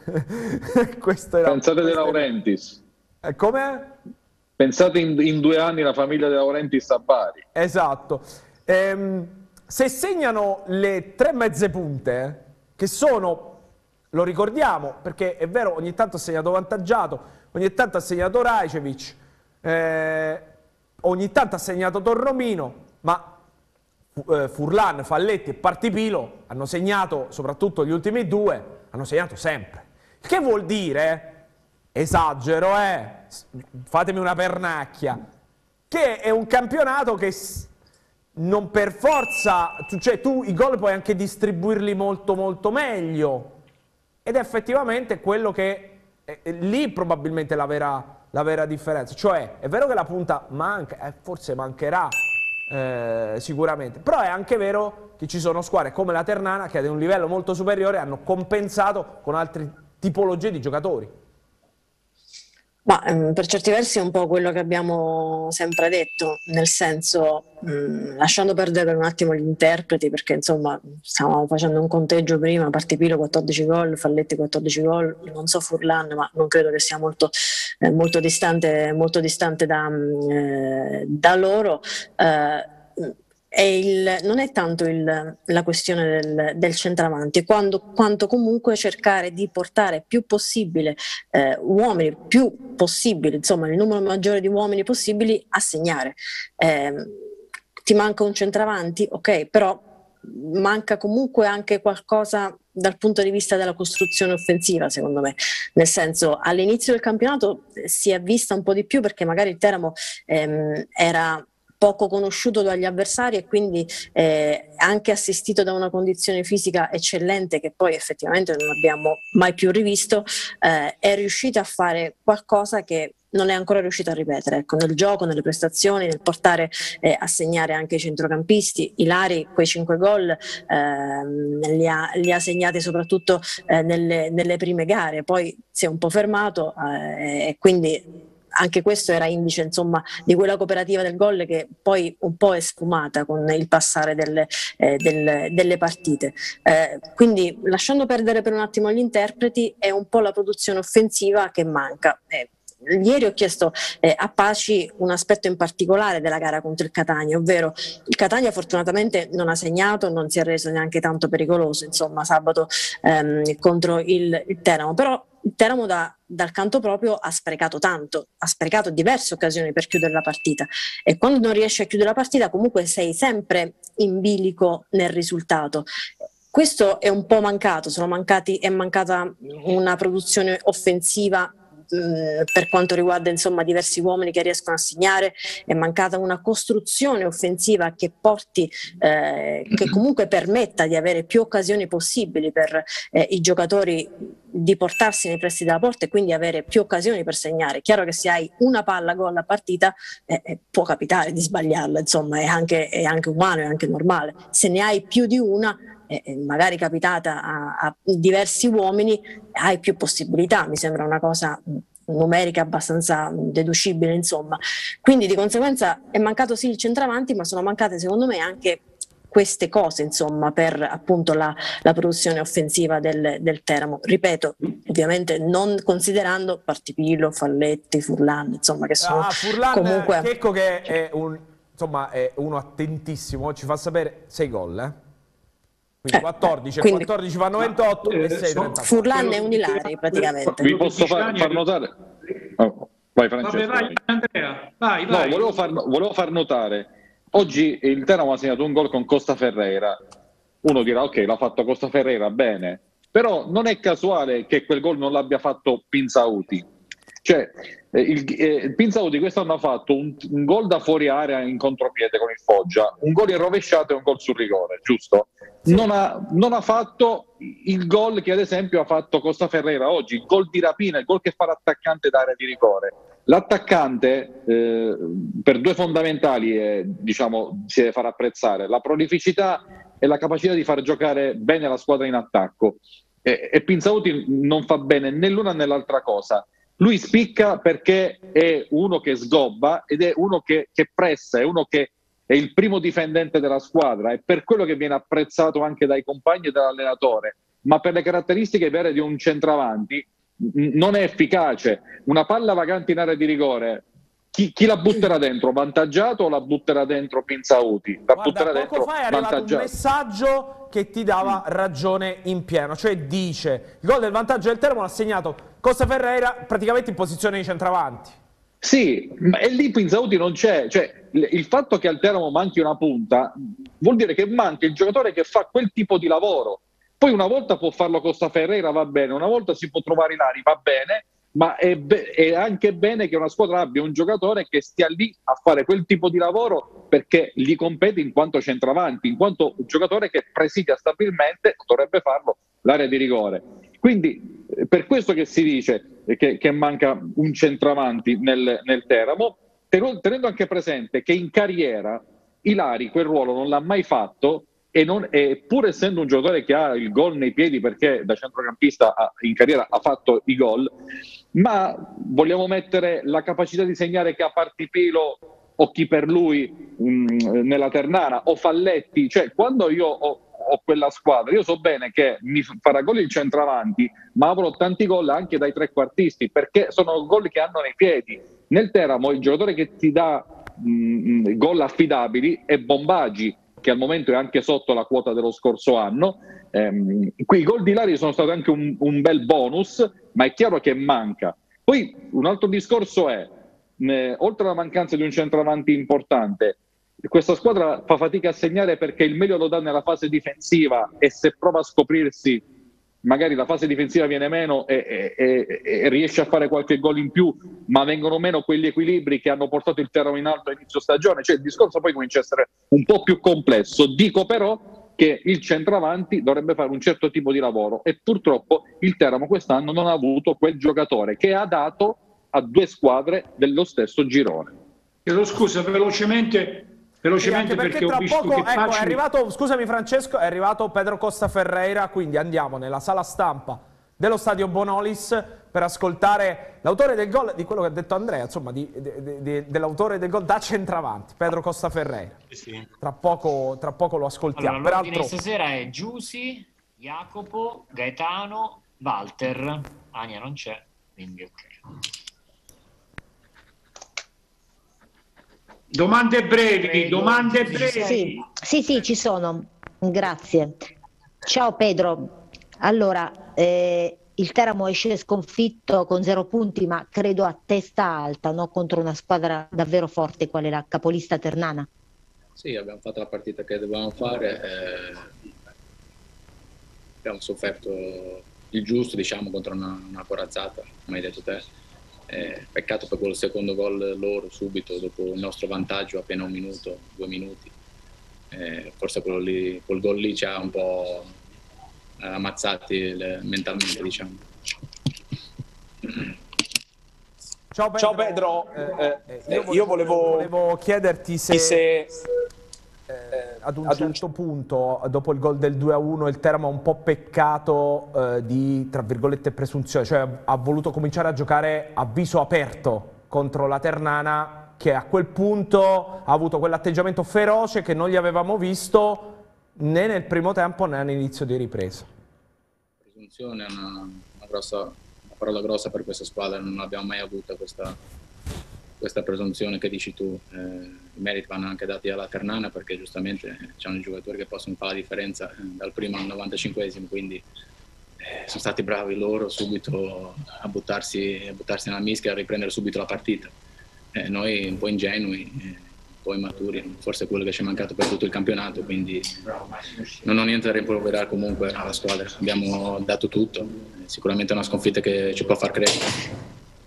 Questo era, Pensate De questo era- Laurentiis. Eh, come? Pensate in, in due anni la famiglia De Laurentiis a Bari. Esatto. Ehm, se segnano le tre mezze punte, che sono, lo ricordiamo, perché è vero, ogni tanto ha segnato Vantaggiato, ogni tanto ha segnato Rajcevic, eh, ogni tanto ha segnato Torromino, ma eh, Furlan, Falletti e Partipilo hanno segnato, soprattutto gli ultimi due, hanno segnato sempre. Il che vuol dire, esagero, eh, fatemi una pernacchia, che è un campionato che s- non per forza, tu- cioè tu i gol puoi anche distribuirli molto molto meglio, ed è effettivamente quello che è, è lì probabilmente la vera, la vera differenza. Cioè è vero che la punta manca, eh, forse mancherà eh, sicuramente, però è anche vero che ci sono squadre come la Ternana che ad un livello molto superiore hanno compensato con altre tipologie di giocatori. Ma ehm, per certi versi è un po' quello che abbiamo sempre detto, nel senso, mh, lasciando perdere per un attimo gli interpreti, perché insomma stavamo facendo un conteggio prima, Partipilo quattordici gol, Falletti quattordici gol, non so Furlan, ma non credo che sia molto, eh, molto distante, molto distante da, mh, eh, da loro. Eh, è il, non è tanto il, la questione del, del centravanti, quando, quanto comunque cercare di portare più possibile eh, uomini, più possibile, insomma il numero maggiore di uomini possibili a segnare. Eh, ti manca un centravanti? Ok, però manca comunque anche qualcosa dal punto di vista della costruzione offensiva, secondo me, nel senso all'inizio del campionato si è vista un po' di più perché magari il Teramo ehm, era poco conosciuto dagli avversari e quindi eh, anche assistito da una condizione fisica eccellente che poi effettivamente non abbiamo mai più rivisto, eh, è riuscito a fare qualcosa che non è ancora riuscito a ripetere, ecco, nel gioco, nelle prestazioni, nel portare eh, a segnare anche i centrocampisti. Ilari quei cinque gol ehm, li, ha, li ha segnati soprattutto eh, nelle, nelle prime gare, poi si è un po' fermato eh, e quindi anche questo era indice insomma di quella cooperativa del gol che poi un po' è sfumata con il passare delle, eh, delle, delle partite. Eh, quindi lasciando perdere per un attimo gli interpreti è un po' la produzione offensiva che manca. Eh, Ieri ho chiesto eh, a Paci un aspetto in particolare della gara contro il Catania, ovvero il Catania fortunatamente non ha segnato, non si è reso neanche tanto pericoloso, insomma sabato ehm, contro il, il Teramo, però il Teramo da, dal canto proprio ha sprecato tanto, ha sprecato diverse occasioni per chiudere la partita e quando non riesci a chiudere la partita comunque sei sempre in bilico nel risultato. Questo è un po' mancato, sono mancati, è mancata una produzione offensiva per quanto riguarda insomma diversi uomini che riescono a segnare, è mancata una costruzione offensiva che porti eh, che comunque permetta di avere più occasioni possibili per eh, i giocatori di portarsi nei pressi della porta e quindi avere più occasioni per segnare. È chiaro che se hai una palla gol a partita eh, eh, può capitare di sbagliarla, insomma è anche, è anche umano, è anche normale. Se ne hai più di una, eh, magari capitata a, a diversi uomini, hai più possibilità, mi sembra una cosa numerica abbastanza deducibile, insomma. Quindi di conseguenza è mancato sì il centravanti, ma sono mancate secondo me anche queste cose, insomma, per appunto la, la produzione offensiva del, del Teramo. Ripeto, ovviamente non considerando Partipillo, Falletti, Furlan, insomma, che sono ah, Furlan, comunque... Checco che è, un, insomma, è uno attentissimo, ci fa sapere sei gol, eh? Quindi eh, quattordici, quindi, quattordici fanno ventotto eh, e sei trentaquattro. Furlan è un Ilari praticamente. Vi posso far, far notare... Oh, vai Francesco. Vabbè, vai, Andrea, vai, No, vai. volevo far, volevo far notare, oggi il Teramo ha segnato un gol con Costa Ferreira. Uno dirà, ok, l'ha fatto Costa Ferreira, bene, però non è casuale che quel gol non l'abbia fatto Pinzauti. Cioè, eh, il, eh, Pinzauti quest'anno ha fatto un, un gol da fuori area in contropiede con il Foggia, un gol in rovesciato e un gol sul rigore, giusto? Sì. Non ha, non ha fatto il gol che ad esempio ha fatto Costa Ferreira oggi, il gol di rapina, il gol che fa l'attaccante d'area di rigore. L'attaccante eh, per due fondamentali eh, diciamo, si deve far apprezzare: la prolificità e la capacità di far giocare bene la squadra in attacco, e, e Pinzauti non fa bene né l'una né l'altra cosa. Lui spicca perché è uno che sgobba ed è uno che, che pressa, è uno che è il primo difendente della squadra, è per quello che viene apprezzato anche dai compagni e dall'allenatore, ma per le caratteristiche vere di un centravanti non è efficace. Una palla vagante in area di rigore, chi, chi la butterà dentro? Vantaggiato o la butterà dentro Pinzauti? La Guarda, butterà poco dentro fa è arrivato un messaggio che ti dava ragione in pieno, cioè dice il gol del vantaggio del Teramo l'ha segnato Costa Ferreira praticamente in posizione di centravanti. Sì, ma e lì Pinzauti non c'è, cioè il fatto che al Teramo manchi una punta vuol dire che manca il giocatore che fa quel tipo di lavoro. Poi una volta può farlo Costa Ferreira, va bene, una volta si può trovare Ilari, va bene, ma è, be- è anche bene che una squadra abbia un giocatore che stia lì a fare quel tipo di lavoro, perché gli compete in quanto centravanti, in quanto un giocatore che presidia stabilmente, dovrebbe farlo l'area di rigore. Quindi per questo che si dice che, che manca un centravanti nel, nel Teramo, tenendo anche presente che in carriera Ilari quel ruolo non l'ha mai fatto, e, non, e pur essendo un giocatore che ha il gol nei piedi, perché da centrocampista ha, in carriera ha fatto i gol, ma vogliamo mettere la capacità di segnare che ha Partipilo o chi per lui mh, nella Ternana o Falletti, cioè quando io ho, ho quella squadra io so bene che mi farà gol il centravanti, ma avrò tanti gol anche dai trequartisti, perché sono gol che hanno nei piedi. Nel Teramo il giocatore che ti dà mh, gol affidabili è Bombaggi, che al momento è anche sotto la quota dello scorso anno. Ehm, qui i gol di Ilari sono stati anche un, un bel bonus, ma è chiaro che manca. Poi un altro discorso è, eh, oltre alla mancanza di un centravanti importante, questa squadra fa fatica a segnare perché il meglio lo dà nella fase difensiva, e se prova a scoprirsi magari la fase difensiva viene meno e, e, e, e riesce a fare qualche gol in più, ma vengono meno quegli equilibri che hanno portato il Teramo in alto a inizio stagione. Cioè il discorso poi comincia a essere un po' più complesso. Dico però che il centravanti dovrebbe fare un certo tipo di lavoro, e purtroppo il Teramo quest'anno non ha avuto quel giocatore che ha dato a due squadre dello stesso girone. Chiedo scusa, velocemente Velocemente, sì, perché, perché perché ho visto poco, che ecco, facili... è arrivato, scusami Francesco, è arrivato Pedro Costa Ferreira, quindi andiamo nella sala stampa dello Stadio Bonolis per ascoltare l'autore del gol, di quello che ha detto Andrea, insomma, di, di, di, dell'autore del gol da centravanti, Pedro Costa Ferreira. Sì. Tra poco, tra poco lo ascoltiamo. Allora, l'ordine Peraltro... stasera è Giusi, Jacopo, Gaetano, Walter. Ania non c'è, quindi ok. Domande brevi, Prego. domande brevi. Sì, sì, sì, ci sono. Grazie. Ciao Pedro. Allora, eh, il Teramo esce sconfitto con zero punti, ma credo a testa alta, no? Contro una squadra davvero forte, quale la capolista ternana. Sì, abbiamo fatto la partita che dovevamo fare. Eh, abbiamo sofferto il giusto, diciamo, contro una, una corazzata, come hai detto te. Eh, peccato per quel secondo gol loro subito dopo il nostro vantaggio, appena un minuto, due minuti. Eh, forse quello lì, quel gol lì ci ha un po' ammazzati le, mentalmente, diciamo. Ciao Pedro, Ciao Pedro. Eh, eh, io, volevo, io volevo, volevo chiederti se, se eh, ad un certo punto, dopo il gol del due a uno, il Teramo ha un po' peccato eh, di, tra virgolette, presunzione, cioè ha voluto cominciare a giocare a viso aperto contro la Ternana, che a quel punto ha avuto quell'atteggiamento feroce che non gli avevamo visto né nel primo tempo né all'inizio di ripresa. Presunzione è una, una, grossa, una parola grossa per questa squadra, non abbiamo mai avuto questa, questa presunzione che dici tu. Eh, I meriti vanno anche dati alla Ternana, perché giustamente c'hanno i giocatori che possono fare la differenza eh, dal primo al novantacinquesimo, quindi eh, sono stati bravi loro subito a buttarsi, a buttarsi nella mischia e a riprendere subito la partita. Eh, noi un po' ingenui, eh, un po' immaturi, forse è quello che ci è mancato per tutto il campionato, quindi non ho niente da rimproverare comunque alla squadra, abbiamo dato tutto, eh, sicuramente è una sconfitta che ci può far crescere.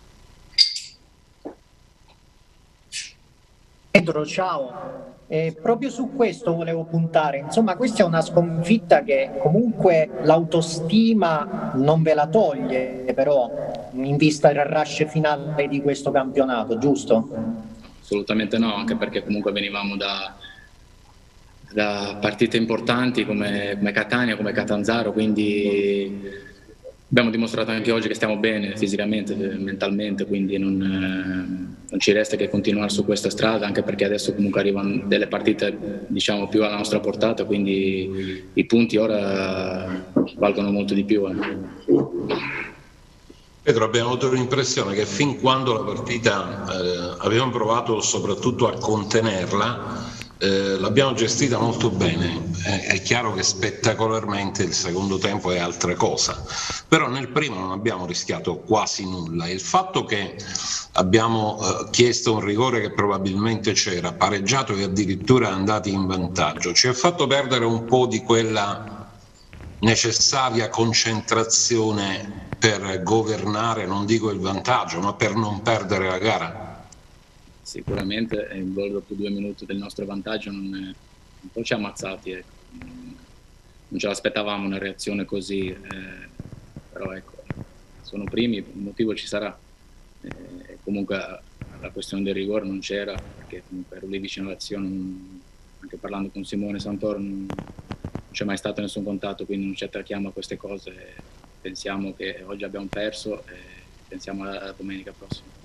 Pedro, ciao. Eh, proprio su questo volevo puntare. Insomma, questa è una sconfitta che comunque l'autostima non ve la toglie, però in vista del rush finale di questo campionato, giusto? Assolutamente no, anche perché comunque venivamo da, da partite importanti come, come Catania, come Catanzaro, quindi abbiamo dimostrato anche oggi che stiamo bene fisicamente, mentalmente, quindi non, eh, non ci resta che continuare su questa strada, anche perché adesso comunque arrivano delle partite diciamo più alla nostra portata, quindi i punti ora valgono molto di più. Eh. Pedro, abbiamo avuto l'impressione che fin quando la partita eh, abbiamo provato soprattutto a contenerla, Eh, l'abbiamo gestita molto bene. Eh, è chiaro che spettacolarmente il secondo tempo è altra cosa, però nel primo non abbiamo rischiato quasi nulla. Il fatto che abbiamo eh, chiesto un rigore che probabilmente c'era, pareggiato e addirittura andati in vantaggio, ci ha fatto perdere un po' di quella necessaria concentrazione per governare, non dico il vantaggio, ma per non perdere la gara. Sicuramente il gol dopo due minuti del nostro vantaggio non è, un po' ci ha ammazzati, ecco. Non ce l'aspettavamo una reazione così, eh, però ecco, sono primi, il motivo ci sarà. Eh, comunque la questione del rigore non c'era, perché comunque ero lì vicino all'azione, non, anche parlando con Simone Santoro non, non c'è mai stato nessun contatto, quindi non ci attacchiamo a queste cose, pensiamo che oggi abbiamo perso e pensiamo alla domenica prossima.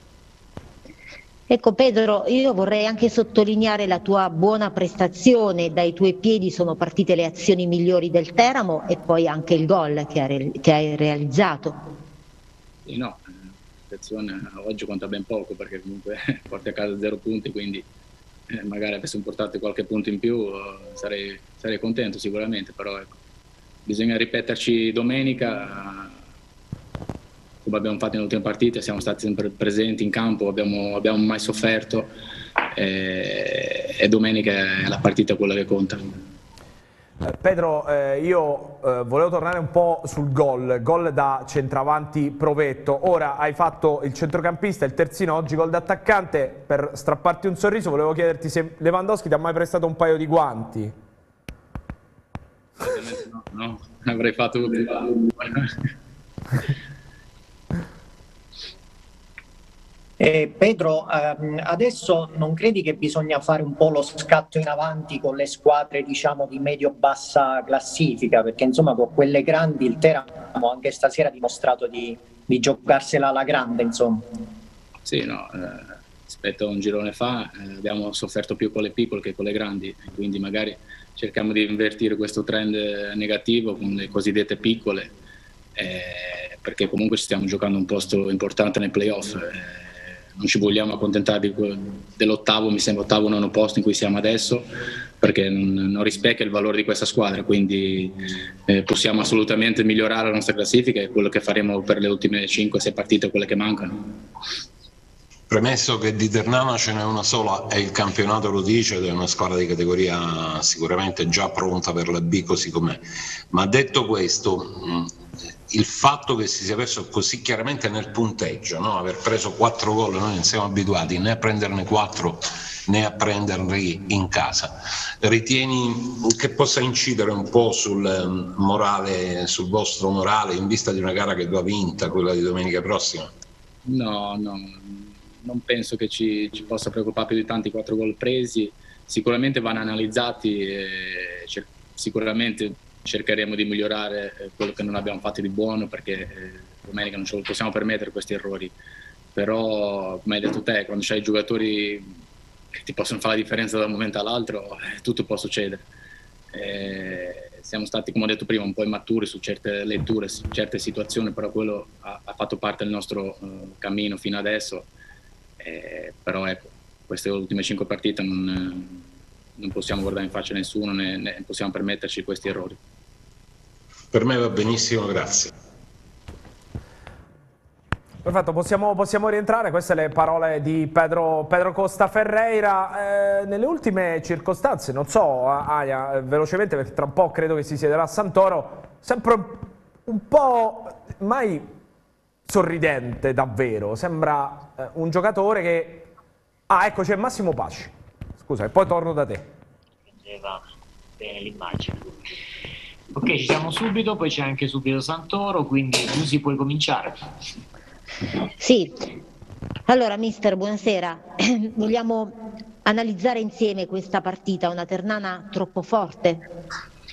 Ecco Pedro, io vorrei anche sottolineare la tua buona prestazione, dai tuoi piedi sono partite le azioni migliori del Teramo e poi anche il gol che, ha re- che hai realizzato. Sì, no, l'azione oggi conta ben poco perché comunque porti a casa zero punti, quindi eh, magari avessimo portato qualche punto in più eh, sarei, sarei contento sicuramente, però ecco, bisogna ripeterci domenica. Come abbiamo fatto nelle ultime partite, siamo stati sempre presenti in campo, abbiamo, abbiamo mai sofferto e, e domenica è la partita quella che conta. Eh, Pedro, eh, io eh, volevo tornare un po' sul gol, gol da centravanti Provetto. Ora hai fatto il centrocampista, il terzino, oggi gol da attaccante. Per strapparti un sorriso volevo chiederti se Lewandowski ti ha mai prestato un paio di guanti. No, no, avrei fatto Eh, Pedro, ehm, adesso non credi che bisogna fare un po' lo scatto in avanti con le squadre diciamo di medio-bassa classifica, perché insomma con quelle grandi il Teramo anche stasera ha dimostrato di, di giocarsela alla grande, insomma. Sì, no, eh, rispetto a un girone fa eh, abbiamo sofferto più con le piccole che con le grandi, quindi magari cerchiamo di invertire questo trend negativo con le cosiddette piccole, eh, perché comunque ci stiamo giocando un posto importante nei playoff. Eh, non ci vogliamo accontentare dell'ottavo, mi sembra ottavo nono posto in cui siamo adesso, perché non, non rispecchia il valore di questa squadra, quindi eh, possiamo assolutamente migliorare la nostra classifica e quello che faremo per le ultime cinque sei partite, quelle che mancano. Premesso che di Ternana ce n'è una sola e il campionato lo dice, ed è una squadra di categoria sicuramente già pronta per la B così com'è, ma detto questo, il fatto che si sia perso così chiaramente nel punteggio, no? Aver preso quattro gol, noi non siamo abituati né a prenderne quattro né a prenderli in casa, ritieni che possa incidere un po' sul morale, sul vostro morale in vista di una gara che va vinta, quella di domenica prossima? No, no, non penso che ci, ci possa preoccupare più di tanti quattro gol presi. Sicuramente vanno analizzati e cer- sicuramente cercheremo di migliorare quello che non abbiamo fatto di buono, perché eh, domenica non ce lo possiamo permettere questi errori. Però, come hai detto te, quando c'hai giocatori che ti possono fare la differenza da un momento all'altro, eh, tutto può succedere. Eh, siamo stati, come ho detto prima, un po' immaturi su certe letture, su certe situazioni, però quello ha, ha fatto parte del nostro uh, cammino fino adesso. Eh, però ecco, queste ultime cinque partite non, non possiamo guardare in faccia a nessuno, né, né possiamo permetterci questi errori. Per me va benissimo, grazie. Perfetto, possiamo, possiamo rientrare. Queste le parole di Pedro, Pedro Costa Ferreira. Eh, nelle ultime circostanze, non so, Aya, velocemente, perché tra un po' credo che si siederà a Santoro, sempre un po' mai sorridente davvero, sembra eh, un giocatore che... Ah, ecco, c'è Massimo Pasci, scusa, e poi torno da te. Va bene l'immagine. Ok, ci siamo subito, poi c'è anche subito Santoro, quindi Musi puoi cominciare. Sì, allora mister, buonasera. Vogliamo analizzare insieme questa partita, una Ternana troppo forte?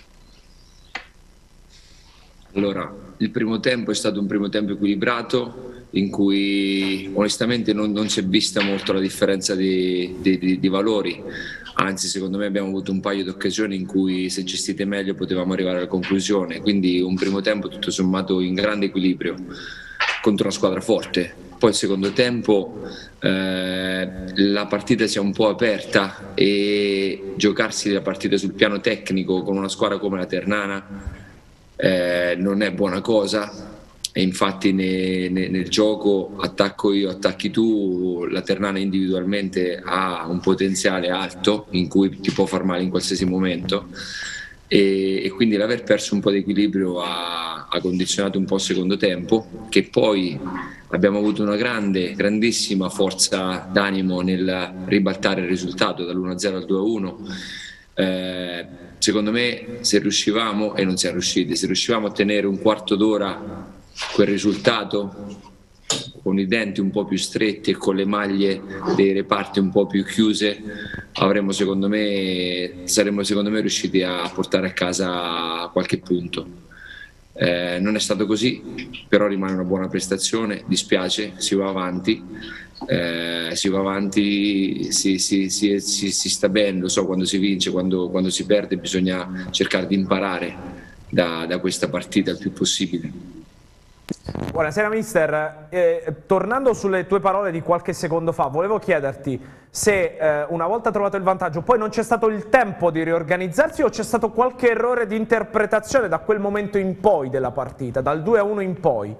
Allora, il primo tempo è stato un primo tempo equilibrato, in cui onestamente non, non si è vista molto la differenza di, di, di, di valori, anzi secondo me abbiamo avuto un paio di occasioni in cui, se gestite meglio, potevamo arrivare alla conclusione, quindi un primo tempo tutto sommato in grande equilibrio contro una squadra forte. Poi il secondo tempo eh, la partita si è un po' aperta e giocarsi la partita sul piano tecnico con una squadra come la Ternana Eh, non è buona cosa, e infatti ne, ne, nel gioco attacco io, attacchi tu, la Ternana individualmente ha un potenziale alto in cui ti può far male in qualsiasi momento, e, e quindi l'aver perso un po' di equilibrio ha, ha condizionato un po' il secondo tempo, che poi abbiamo avuto una grande, grandissima forza d'animo nel ribaltare il risultato dall'uno a zero al due a uno. Eh, secondo me, se riuscivamo, e non siamo riusciti, se riuscivamo a tenere un quarto d'ora quel risultato con i denti un po' più stretti e con le maglie dei reparti un po' più chiuse, avremmo secondo me saremmo secondo me riusciti a portare a casa qualche punto. Eh, non è stato così, però rimane una buona prestazione, dispiace, si va avanti. Eh, si va avanti, si, si, si, si, si sta bene, lo so, quando si vince, quando, quando si perde bisogna cercare di imparare da, da questa partita il più possibile. Buonasera mister, eh, tornando sulle tue parole di qualche secondo fa, volevo chiederti se eh, una volta trovato il vantaggio poi non c'è stato il tempo di riorganizzarsi, o c'è stato qualche errore di interpretazione da quel momento in poi della partita, dal due a uno in poi?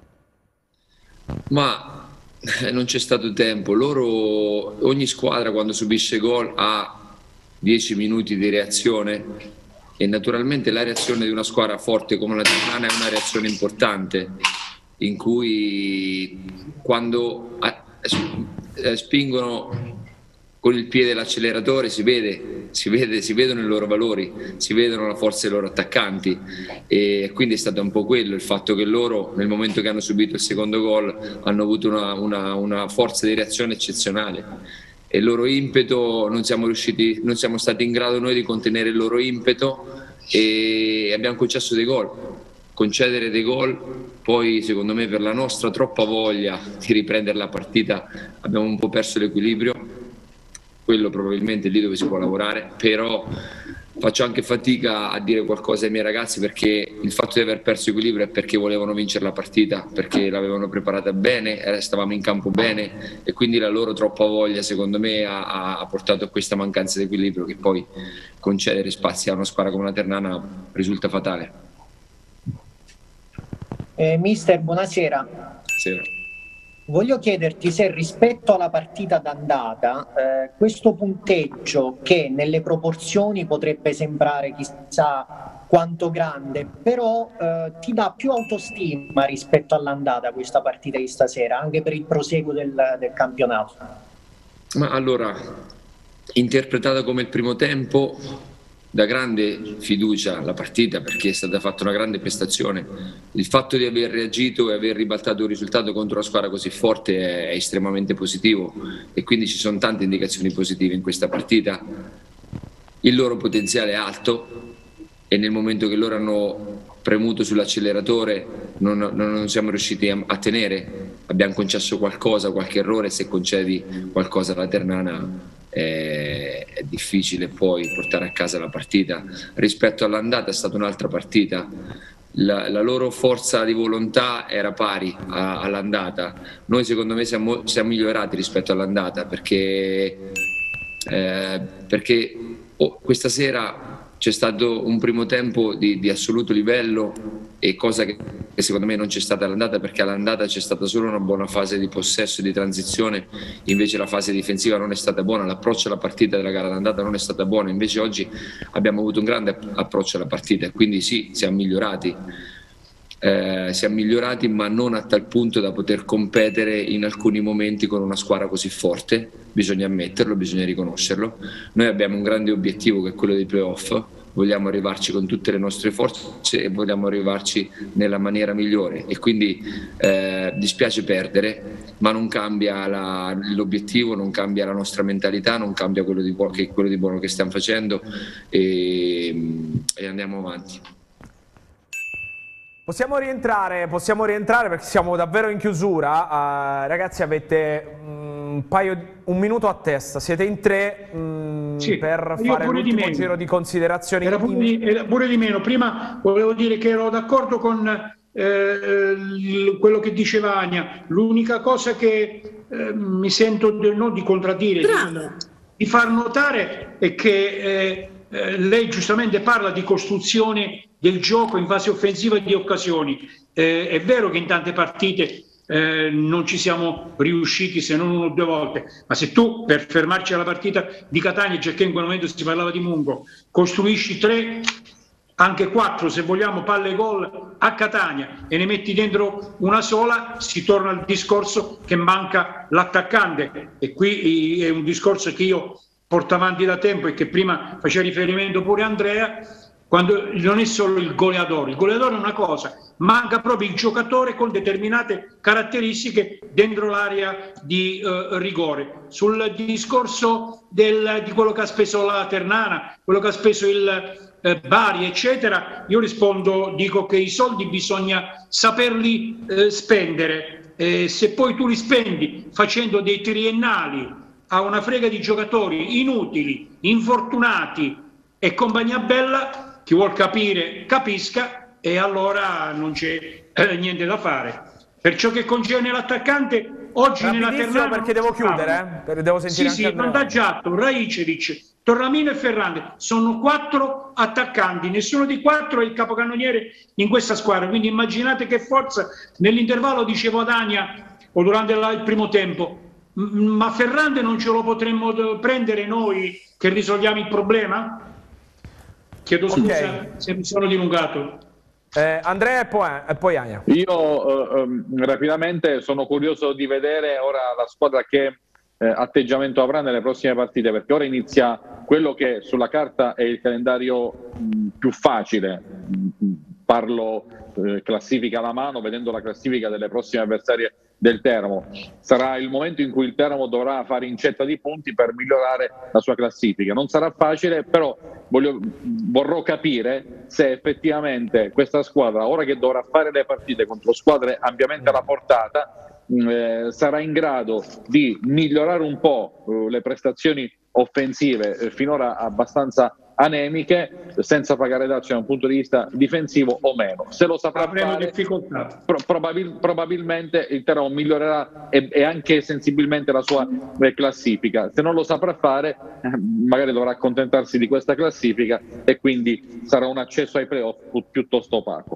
Ma non c'è stato tempo. Loro, ogni squadra quando subisce gol ha dieci minuti di reazione, e naturalmente la reazione di una squadra forte come la Ternana è una reazione importante, in cui quando spingono con il piede l'acceleratore si vede, si vede, si vedono i loro valori, si vedono la forza dei loro attaccanti, e quindi è stato un po' quello il fatto che loro, nel momento che hanno subito il secondo gol, hanno avuto una, una, una forza di reazione eccezionale, e il loro impeto non siamo riusciti, non siamo stati in grado noi di contenere il loro impeto, e abbiamo concesso dei gol. Concedere dei gol, poi secondo me per la nostra troppa voglia di riprendere la partita abbiamo un po' perso l'equilibrio. Quello probabilmente è lì dove si può lavorare, però faccio anche fatica a dire qualcosa ai miei ragazzi, perché il fatto di aver perso equilibrio è perché volevano vincere la partita, perché l'avevano preparata bene, stavamo in campo bene, e quindi la loro troppa voglia secondo me ha, ha portato a questa mancanza di equilibrio, che poi concedere spazi a una squadra come la Ternana risulta fatale. Eh, mister, buonasera. Sì. Voglio chiederti se rispetto alla partita d'andata eh, questo punteggio, che nelle proporzioni potrebbe sembrare chissà quanto grande, però eh, ti dà più autostima rispetto all'andata questa partita di stasera, anche per il proseguo del, del campionato. Ma allora, interpretata come il primo tempo, da grande fiducia la partita, perché è stata fatta una grande prestazione. Il fatto di aver reagito e aver ribaltato un risultato contro una squadra così forte è, è estremamente positivo, e quindi ci sono tante indicazioni positive in questa partita. Il loro potenziale è alto e nel momento che loro hanno premuto sull'acceleratore non, non, non siamo riusciti a, a tenere. Abbiamo concesso qualcosa, qualche errore. Se concedi qualcosa alla Ternana è, è difficile poi portare a casa la partita. Rispetto all'andata è stata un'altra partita. La, la loro forza di volontà era pari a, all'andata. Noi secondo me siamo, siamo migliorati rispetto all'andata, perché, eh, perché oh, questa sera c'è stato un primo tempo di, di assoluto livello, e cosa che, che secondo me non c'è stata all'andata, perché all'andata c'è stata solo una buona fase di possesso e di transizione, invece la fase difensiva non è stata buona, l'approccio alla partita della gara d'andata non è stata buona, invece oggi abbiamo avuto un grande approccio alla partita, quindi sì, siamo migliorati. Eh, siamo migliorati, ma non a tal punto da poter competere in alcuni momenti con una squadra così forte. Bisogna ammetterlo, bisogna riconoscerlo. Noi abbiamo un grande obiettivo, che è quello dei playoff. Vogliamo arrivarci con tutte le nostre forze e vogliamo arrivarci nella maniera migliore, e quindi eh, dispiace perdere, ma non cambia la, l'obiettivo, non cambia la nostra mentalità, non cambia quello di buono che, quello di buono che stiamo facendo, e, e andiamo avanti. Possiamo rientrare, possiamo rientrare perché siamo davvero in chiusura. Uh, ragazzi, avete un paio di, un minuto a testa, siete in tre mh, sì, per fare l'ultimo di giro di considerazioni. Era pure, di, era pure di meno. Prima volevo dire che ero d'accordo con eh, quello che diceva Ania. L'unica cosa che eh, mi sento di, non di contraddire, di, di far notare è che eh, eh, lei giustamente parla di costruzione del gioco in fase offensiva e di occasioni. Eh, è vero che in tante partite eh, non ci siamo riusciti, se non una o due volte, ma se tu, per fermarci alla partita di Catania, già che in quel momento si parlava di Mungo, costruisci tre, anche quattro se vogliamo, palle gol a Catania e ne metti dentro una sola, si torna al discorso che manca l'attaccante, e qui è un discorso che io porto avanti da tempo e che prima faceva riferimento pure Andrea. Quando non è solo il goleador, il goleador è una cosa, manca proprio il giocatore con determinate caratteristiche dentro l'area di eh, rigore. Sul discorso del, di quello che ha speso la Ternana, quello che ha speso il eh, Bari, eccetera, io rispondo, dico che i soldi bisogna saperli eh, spendere. Eh, se poi tu li spendi facendo dei triennali a una frega di giocatori inutili, infortunati e compagnia bella, chi vuol capire capisca, e allora non c'è eh, niente da fare. Per ciò che concerne l'attaccante, oggi nella Ternana, perché devo chiudere, eh? Devo sentire sì, anche sì, Vantaggiato, Raicevic, Torramino e Ferrante sono quattro attaccanti, nessuno di quattro è il capocannoniere in questa squadra, quindi immaginate che forza. Nell'intervallo dicevo ad Ania, o durante la, il primo tempo, ma Ferrante non ce lo potremmo prendere noi che risolviamo il problema? Chiedo scusa okay. se mi sono dilungato. Eh, Andrea e poi, e poi Ania. Io eh, rapidamente sono curioso di vedere ora la squadra che eh, atteggiamento avrà nelle prossime partite, perché ora inizia quello che sulla carta è il calendario mh, più facile. Mh, parlo eh, classifica alla mano, vedendo la classifica delle prossime avversarie del Teramo. Sarà il momento in cui il Teramo dovrà fare incetta di punti per migliorare la sua classifica. Non sarà facile, però voglio, vorrò capire se effettivamente questa squadra, ora che dovrà fare le partite contro squadre ampiamente alla portata, eh, sarà in grado di migliorare un po' eh, le prestazioni offensive eh, finora abbastanza anemiche, senza pagare dazio da un punto di vista difensivo o meno. Se lo saprà fare, pro- probabil- probabilmente il Teramo migliorerà e-, e anche sensibilmente la sua eh, classifica. Se non lo saprà fare, eh, magari dovrà accontentarsi di questa classifica e quindi sarà un accesso ai playoff piuttosto opaco.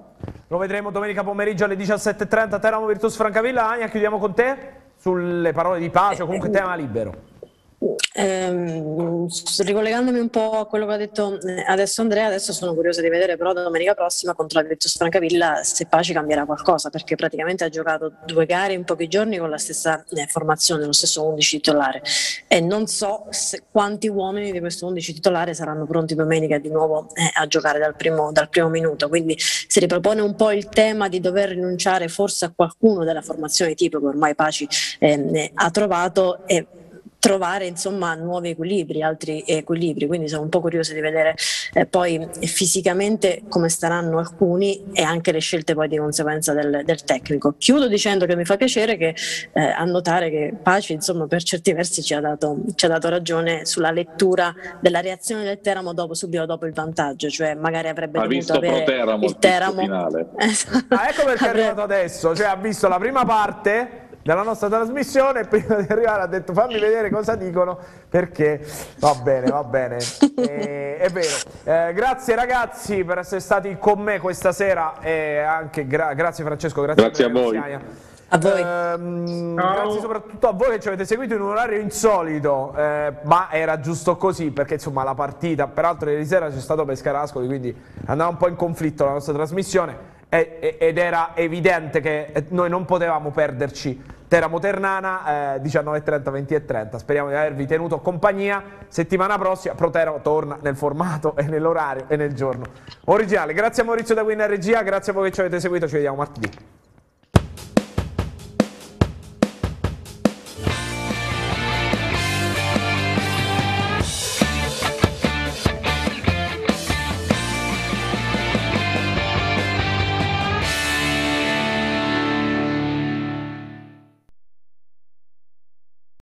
lo vedremo domenica pomeriggio alle diciassette e trenta, Teramo Virtus Francavilla. Ania, chiudiamo con te sulle parole di pace, o comunque tema libero. Ehm, ricollegandomi un po' a quello che ha detto adesso Andrea, adesso sono curiosa di vedere però domenica prossima contro la Virtus Francavilla se Paci cambierà qualcosa, perché praticamente ha giocato due gare in pochi giorni con la stessa eh, formazione, lo stesso undici titolare, e non so se, quanti uomini di questo undici titolare saranno pronti domenica di nuovo eh, a giocare dal primo, dal primo minuto, quindi si ripropone un po' il tema di dover rinunciare forse a qualcuno della formazione tipo che ormai Paci eh, ha trovato, e trovare insomma nuovi equilibri, altri equilibri, quindi sono un po' curiosa di vedere eh, poi fisicamente come staranno alcuni e anche le scelte poi di conseguenza del, del tecnico. Chiudo dicendo che mi fa piacere che eh, a notare che Paci insomma per certi versi ci ha dato, ci ha dato ragione sulla lettura della reazione del Teramo dopo, subito dopo il vantaggio, cioè magari avrebbe ha dovuto visto avere Teramo, il Teramo finale. Ah, ecco perché è arrivato adesso, cioè ha visto la prima parte della nostra trasmissione e prima di arrivare ha detto fammi vedere cosa dicono, perché va bene, va bene, e, è vero. Eh, grazie ragazzi per essere stati con me questa sera, e anche gra grazie Francesco, grazie, grazie a, a voi. A voi. Ehm, grazie soprattutto a voi che ci avete seguito in un orario insolito, eh, ma era giusto così, perché insomma la partita, peraltro ieri sera c'è stato Pescara-Ascoli, quindi andava un po' in conflitto la nostra trasmissione, ed era evidente che noi non potevamo perderci Teramo Ternana, eh, diciannove e trenta, venti e trenta. Speriamo di avervi tenuto compagnia. Settimana prossima Pro Teramo torna nel formato e nell'orario e nel giorno originale. Grazie a Maurizio da Winner Regia, grazie a voi che ci avete seguito, ci vediamo martedì.